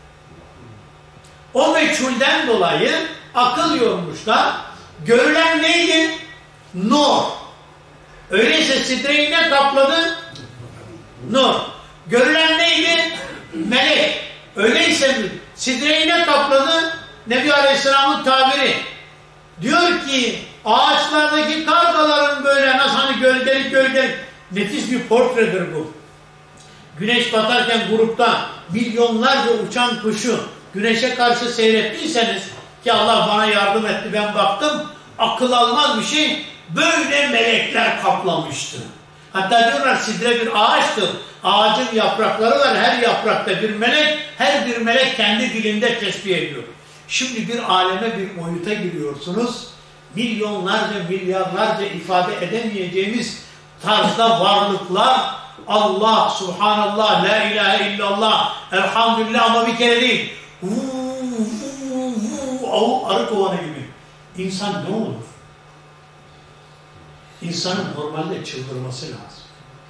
O meçhulden dolayı akıl yormuşlar. Görülen neydi? Nur. Öyleyse sidreyi ne kapladı? Nur. Görülen neydi? Melek. Öyleyse sidreyi ne kapladı? Nebi Aleyhisselam'ın tabiri. Diyor ki ağaçlardaki kargaların böyle nasıl hani gölgelik gölgelik nefis bir portredir bu. Güneş batarken grupta milyonlarca uçan kuşu güneşe karşı seyrettiyseniz ki Allah bana yardım etti ben baktım akıl almaz bir şey böyle melekler kaplamıştı. Hatta diyorlar sidre bir ağaçtır. Ağacın yaprakları var. Her yaprakta bir melek, her bir melek kendi dilinde tesbih ediyor. Şimdi bir aleme bir boyuta giriyorsunuz. Milyonlarca, milyarlarca ifade edemeyeceğimiz tarzda varlıklar Allah, Subhanallah, La ilahe illallah, Elhamdülillah ama bir kere değil. Vuu, vuu, vuu, arı kovanı gibi. İnsan ne olur? İnsanın normalde çıldırması lazım.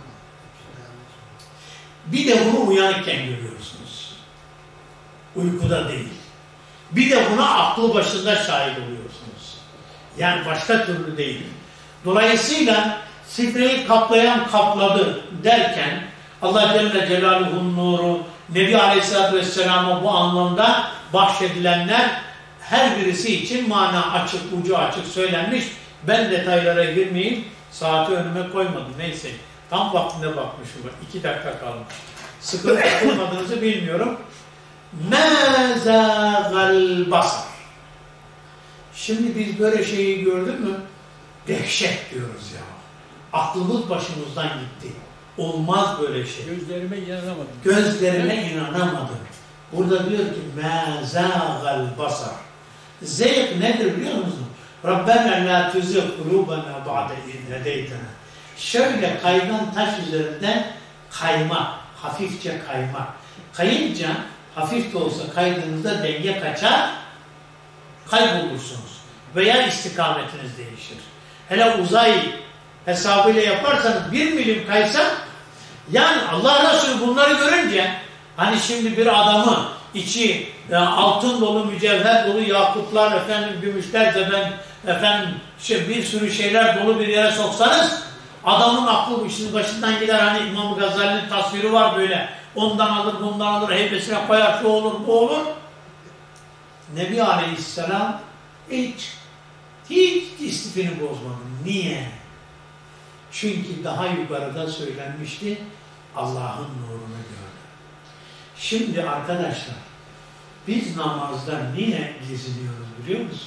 Bir de bunu uyanıkken görüyorsunuz. Uykuda değil. Bir de buna aklı başında şahit oluyorsunuz. Yani başka türlü değil. Dolayısıyla sidreyi kaplayan kapladı derken Allah Celle Celaluhu'nun nuru Nebi Aleyhisselatü Vesselam'a bu anlamda bahşedilenler her birisi için mana açık, ucu açık söylenmiş. Ben detaylara girmeyeyim. Saati önüme koymadım. Neyse. Tam vaktinde bakmışım. İki dakika kalmış. Sıkıntı olmadığınızı bilmiyorum. Mâzâgal basar. Şimdi biz böyle şeyi gördük mü? Dehşet diyoruz ya. Aklımız başımızdan gitti. Olmaz böyle şey. Gözlerime inanamadım. Gözlerime inanamadım. Burada diyor ki mâzâgal basar. Zevk nedir biliyor musun? Rabbena la tuzigh kulubana ba'de iz hedeytena. Şöyle kaygan taş üzerinden kaymak, hafifçe kaymak. Kayınca hafif de olsa kaydığınızda denge kaçar, kaybolursunuz. Veya istikametiniz değişir. Hele uzay hesabıyla yaparsanız bir milim kaysa, yani Allah Resulü bunları görünce, hani şimdi bir adamı içi yani altın dolu, mücevher dolu, yakutlar, efendim gümüşler, zeben, efendim şey, bir sürü şeyler dolu bir yere soksanız, adamın aklı işin başından gider. Hani İmam Gazali'nin tasviri var böyle. Ondan alır, bundan alır, heybesine koyar, şu olur, bu olur. Nebi Aleyhisselam hiç, hiç istifini bozmadı. Niye? Çünkü daha yukarıda söylenmişti, Allah'ın nurunu gördü. Şimdi arkadaşlar, biz namazda niye geziniyoruz biliyor musunuz?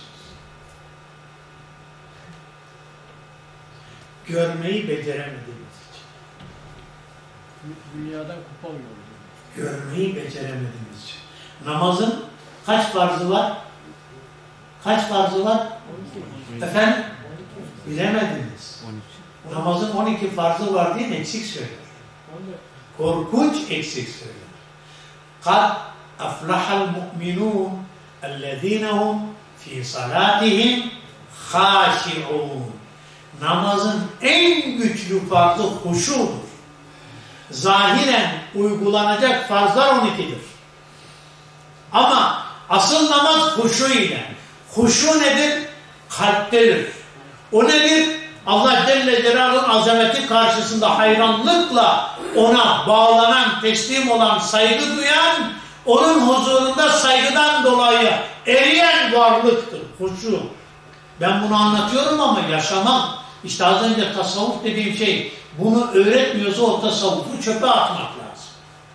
Görmeyi beceremediğimiz için. Dünyadan kopamıyoruz. Görmeyi beceremediğimiz için. Namazın kaç farzı var? Kaç farzı var? on iki. Efendim? Bilemediniz. on iki. Namazın on iki farzı var diye eksik söyler. Korkunç eksik söyler. Kad aflahal mu'minun ellezinehum fi salatihim haşi'un. Namazın en güçlü farzı huşudur. Zahiren uygulanacak farzlar on ikidir. Ama asıl namaz huşu ile. Huşu nedir? Kalptedir. O nedir? Allah Celle Celaluhu'nun azameti karşısında hayranlıkla ona bağlanan, teslim olan, saygı duyan, onun huzurunda saygıdan dolayı eriyen varlıktır. Huşu. Ben bunu anlatıyorum ama yaşamam. İşte az önce tasavvuf dediğim şey, bunu öğretmiyorsa o tasavvufu çöpe atmak lazım.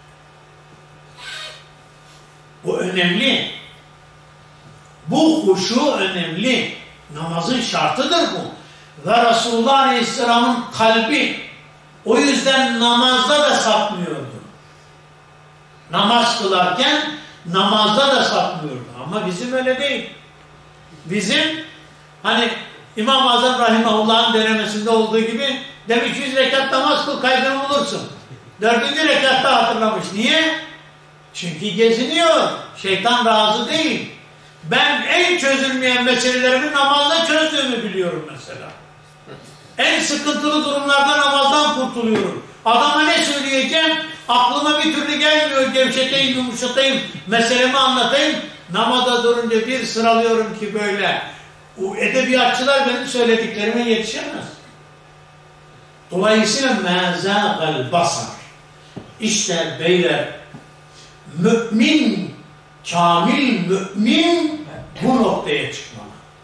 Bu önemli. Bu huşu önemli. Namazın şartıdır bu. Ve Resulullah Aleyhisselam'ın kalbi o yüzden namazda da sapmıyordu. Namaz kılarken namazda da sapmıyordu. Ama bizim öyle değil. Bizim hani İmam-ı Azam Rahimahullah'ın denemesinde olduğu gibi demiş yüz rekat namaz kıl kaydını bulursun. Dördüncü rekatta hatırlamış. Niye? Çünkü geziniyor. Şeytan razı değil. Ben en çözülmeyen meselelerimi namazda çözdüğümü biliyorum mesela. En sıkıntılı durumlarda namazdan kurtuluyorum. Adama ne söyleyeceğim? Aklıma bir türlü gelmiyor. Gevşeteyim, yumuşatayım, meselemi anlatayım. Namaza durunca bir sıralıyorum ki böyle. O edebiyatçılar benim söylediklerime yetişemez. Dolayısıyla mezâgel basar. İşte beyler, mümin, kamil mümin bu noktaya çıkmalı.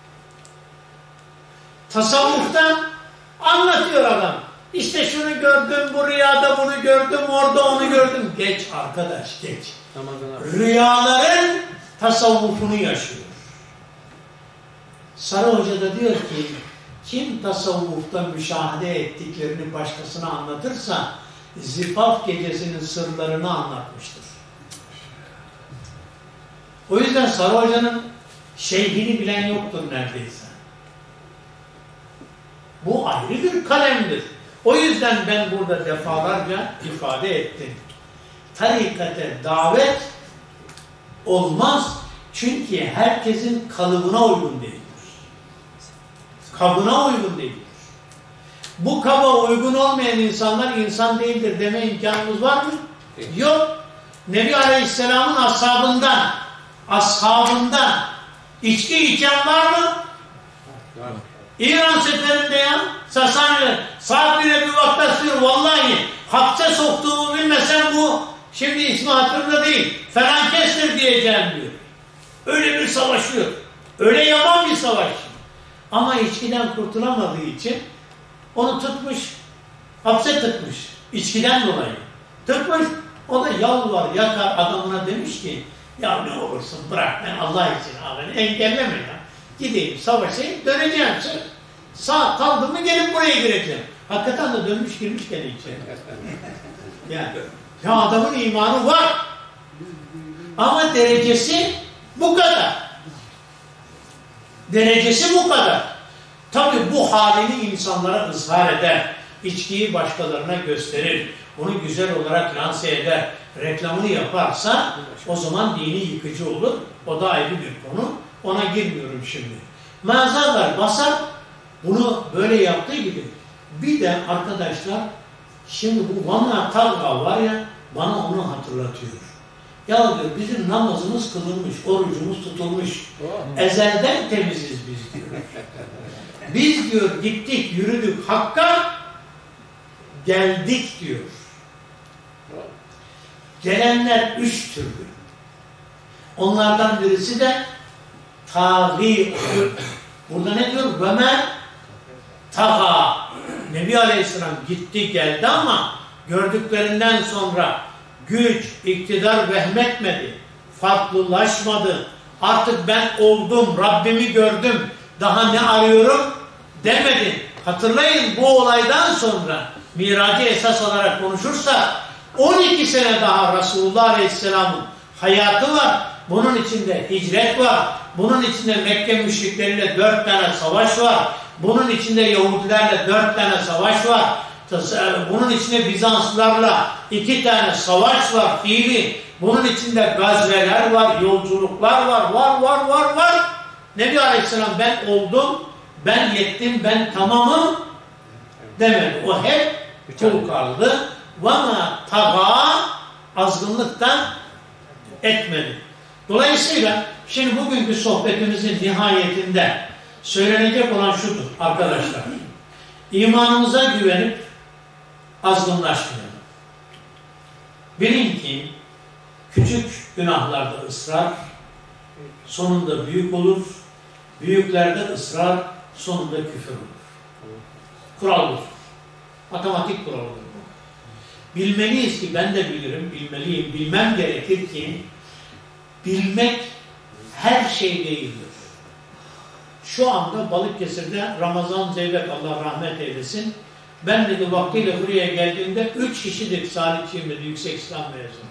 Tasavvufta anlatıyor adam. İşte şunu gördüm, bu rüyada bunu gördüm, orada onu gördüm. Geç arkadaş, geç. Rüyaların tasavvufunu yaşıyor. Sarı Hoca da diyor ki, kim tasavvufta müşahede ettiklerini başkasına anlatırsa, zifaf gecesinin sırlarını anlatmıştır. O yüzden Sarı Hoca'nın şeyhini bilen yoktur neredeyse. Bu ayrı bir kalemdir. O yüzden ben burada defalarca ifade ettim. Tarikate davet olmaz. Çünkü herkesin kalıbına uygun değildir. Kabına uygun değildir. Bu kaba uygun olmayan insanlar insan değildir deme imkanımız var mı? Yok. Nebi Aleyhisselam'ın ashabından ashabından içki içen var mı? Var. İran seferinde ya Sasani Sa'd bin Ebi Vakkas diyor vallahi hapse soktuğumu bilmesem bu şimdi ismi hatırımda değil falan kestir diyeceğim diyor. Öyle bir savaşıyor. Öyle yaman bir savaşçı. Ama içkiden kurtulamadığı için onu tutmuş hapse tıkmış. İçkiden dolayı. Tıkmış o da yalvar yakar adamına demiş ki ya ne olursun bırak ben Allah için abi engelleme ya. Gideyim savaşayım döneceğim. Sağ kaldım mı gelip buraya gireceğim. Hakikaten de dönmüş girmiş gene içeri. Yani ya adamın imanı var. Ama derecesi bu kadar. Derecesi bu kadar. Tabi bu halini insanlara ızhar eder. İçkiyi başkalarına gösterir. Onu güzel olarak lanse eder. Reklamını yaparsa o zaman dini yıkıcı olur. O da ayrı bir konu. Ona girmiyorum şimdi. Maazallah basar bunu böyle yaptığı gibi. Bir de arkadaşlar şimdi bu vana tavga var ya bana onu hatırlatıyor. Ya diyor bizim namazımız kılınmış, orucumuz tutulmuş. Ezelden temiziz biz diyor. Biz diyor gittik, yürüdük Hakk'a geldik diyor. Gelenler üç türlü. Onlardan birisi de tağî olur. Burada ne diyor? Ömer tağa. Nebi Aleyhisselam gitti geldi ama gördüklerinden sonra güç, iktidar vehmetmedi. Farklılaşmadı. Artık ben oldum, Rabbimi gördüm. Daha ne arıyorum demedi. Hatırlayın bu olaydan sonra miracı esas olarak konuşursa on iki sene daha Resulullah Aleyhisselam'ın hayatı var. Bunun içinde hicret var. Bunun içinde Mekke müşrikleriyle dört tane savaş var. Bunun içinde Yahudilerle dört tane savaş var. Bunun içinde Bizanslılarla iki tane savaş var. Fiili. Bunun içinde gazveler var, yolculuklar var. Var, var, var, var. Nebi Aleyhisselam ben oldum, ben yettim, ben tamamım demedi. O hep kul kaldı. Vama taga azgınlıktan etmedi. Dolayısıyla şimdi bugünkü sohbetimizin nihayetinde söylenecek olan şudur arkadaşlar. İmanımıza güvenip azgınlaşmayalım. Bilin ki küçük günahlarda ısrar sonunda büyük olur. Büyüklerde ısrar, sonunda küfür olur. Kural bu. Matematik kuralıdır bu. Bilmeliyiz ki ben de bilirim, bilmeliyim, bilmem gerekir ki bilmek her şey değildir. Şu anda Balıkesir'de Ramazan Zeybek, Allah rahmet eylesin, ben dedi vaktiyle buraya geldiğimde üç kişidik Salihçiyim dedi, yüksek İslam mezunu.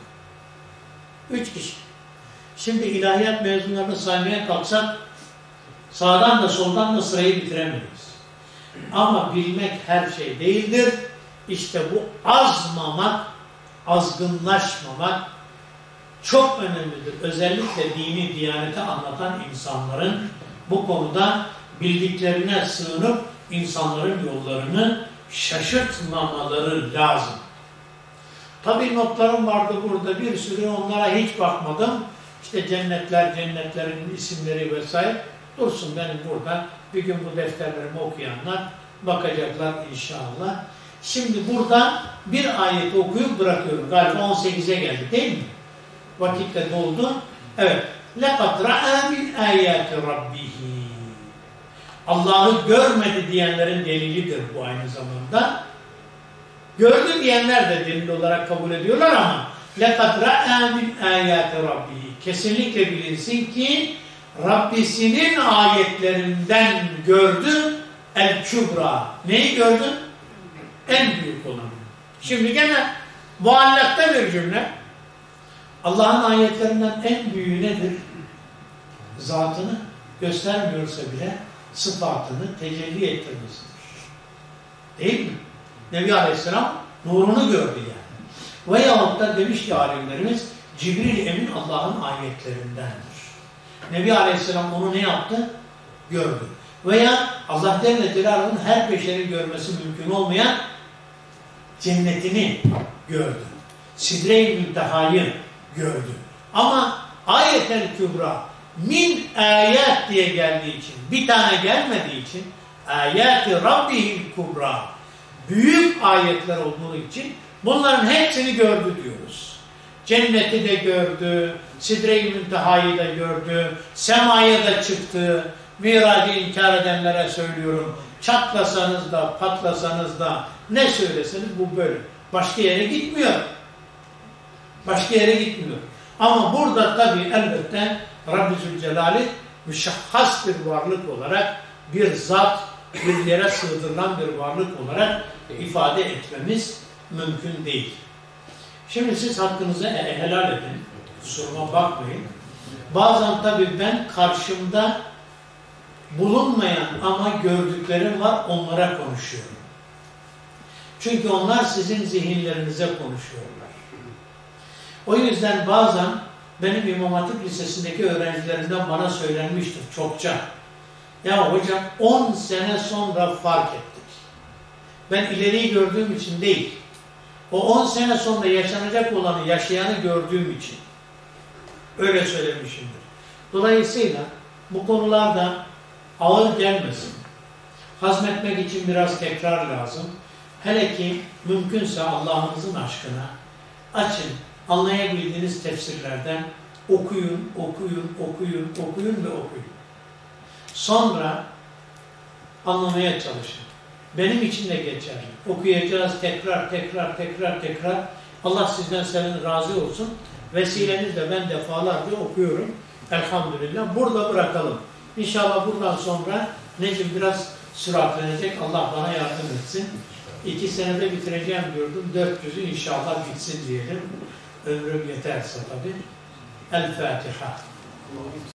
Üç kişi. Şimdi ilahiyat mezunlarını saymaya kalksak sağdan da soldan da sırayı bitiremeyiz. Ama bilmek her şey değildir. İşte bu azmamak, azgınlaşmamak çok önemlidir. Özellikle dini, diyaneti anlatan insanların bu konuda bildiklerine sığınıp insanların yollarını şaşırtmamaları lazım. Tabii notlarım vardı burada, bir sürü, onlara hiç bakmadım. İşte cennetler, cennetlerin isimleri vesaire dursun benim burada. Bir gün bu defterlerimi okuyanlar bakacaklar inşallah. Şimdi burada bir ayeti okuyup bırakıyorum. Galiba on sekize geldi değil mi? Vakit de doldu. Evet. لَقَدْ رَأَى مِنْ آيَاتِ رَبِّهِ Allah'ı görmedi diyenlerin delilidir bu aynı zamanda. Gördü diyenler de delil olarak kabul ediyorlar ama لَقَدْ رَأَى مِنْ آيَاتِ رَبِّهِ Kesinlikle bilinsin ki Rabbisinin ayetlerinden gördü el-kübra. Neyi gördü? En büyük olanı. Şimdi gene muallakta bir cümle. Allah'ın ayetlerinden en büyüğü nedir? Zatını göstermiyorsa bile sıfatını tecelli ettirmesidir. Değil mi? Nebi Aleyhisselam nurunu gördü yani. Veyahut da demiş ki alimlerimiz Cibril Emin Allah'ın ayetlerindendir. Nebi Aleyhisselam onu ne yaptı? Gördü. Veya Allah Celle Celaluhu'nun her beşeri görmesi mümkün olmayan cennetini gördü. Sidre-i Münteha'yı gördü. Ama ayetel kübra min ayet diye geldiği için, bir tane gelmediği için ayet-i Rabbihil kubra büyük ayetler olduğu için bunların hepsini gördü diyoruz. Cenneti de gördü, Sidre-i Münteha'yı da gördü, semaya da çıktı. Miracı inkar edenlere söylüyorum, çatlasanız da patlasanız da ne söyleseniz bu böyle. Başka yere gitmiyor. Başka yere gitmiyor. Ama burada tabii elbette Rabbi Zülcelal'i müşahhas bir varlık olarak, bir zat, bir yere sığdırılan bir varlık olarak ifade etmemiz mümkün değil. Şimdi siz hakkınızı helal edin. Kusuruma bakmayın. Bazen tabii ben karşımda bulunmayan ama gördüklerim var, onlara konuşuyorum. Çünkü onlar sizin zihinlerinize konuşuyorlar. O yüzden bazen benim İmam Hatip Lisesi'ndeki öğrencilerimden bana söylenmiştir çokça. Ya hocam on sene sonra fark ettik. Ben ileriyi gördüğüm için değil, o on sene sonra yaşanacak olanı, yaşayanı gördüğüm için öyle söylemişimdir. Dolayısıyla bu konularda ağır gelmesin. Hazmetmek için biraz tekrar lazım. Hele ki mümkünse Allah'ınızın aşkına açın, anlayabildiğiniz tefsirlerden okuyun, okuyun, okuyun, okuyun ve okuyun. Sonra anlamaya çalışın. Benim için de geçerli. Okuyacağız tekrar, tekrar, tekrar, tekrar. Allah sizden senin razı olsun. Vesilenizle ben defalarca okuyorum. Elhamdülillah. Burada bırakalım. İnşallah buradan sonra Necim biraz süratlenecek. Allah bana yardım etsin. İki senede bitireceğim diyordum. dört yüzü inşallah bitsin diyelim. Ömrüm yeterse tabii. El Fatiha.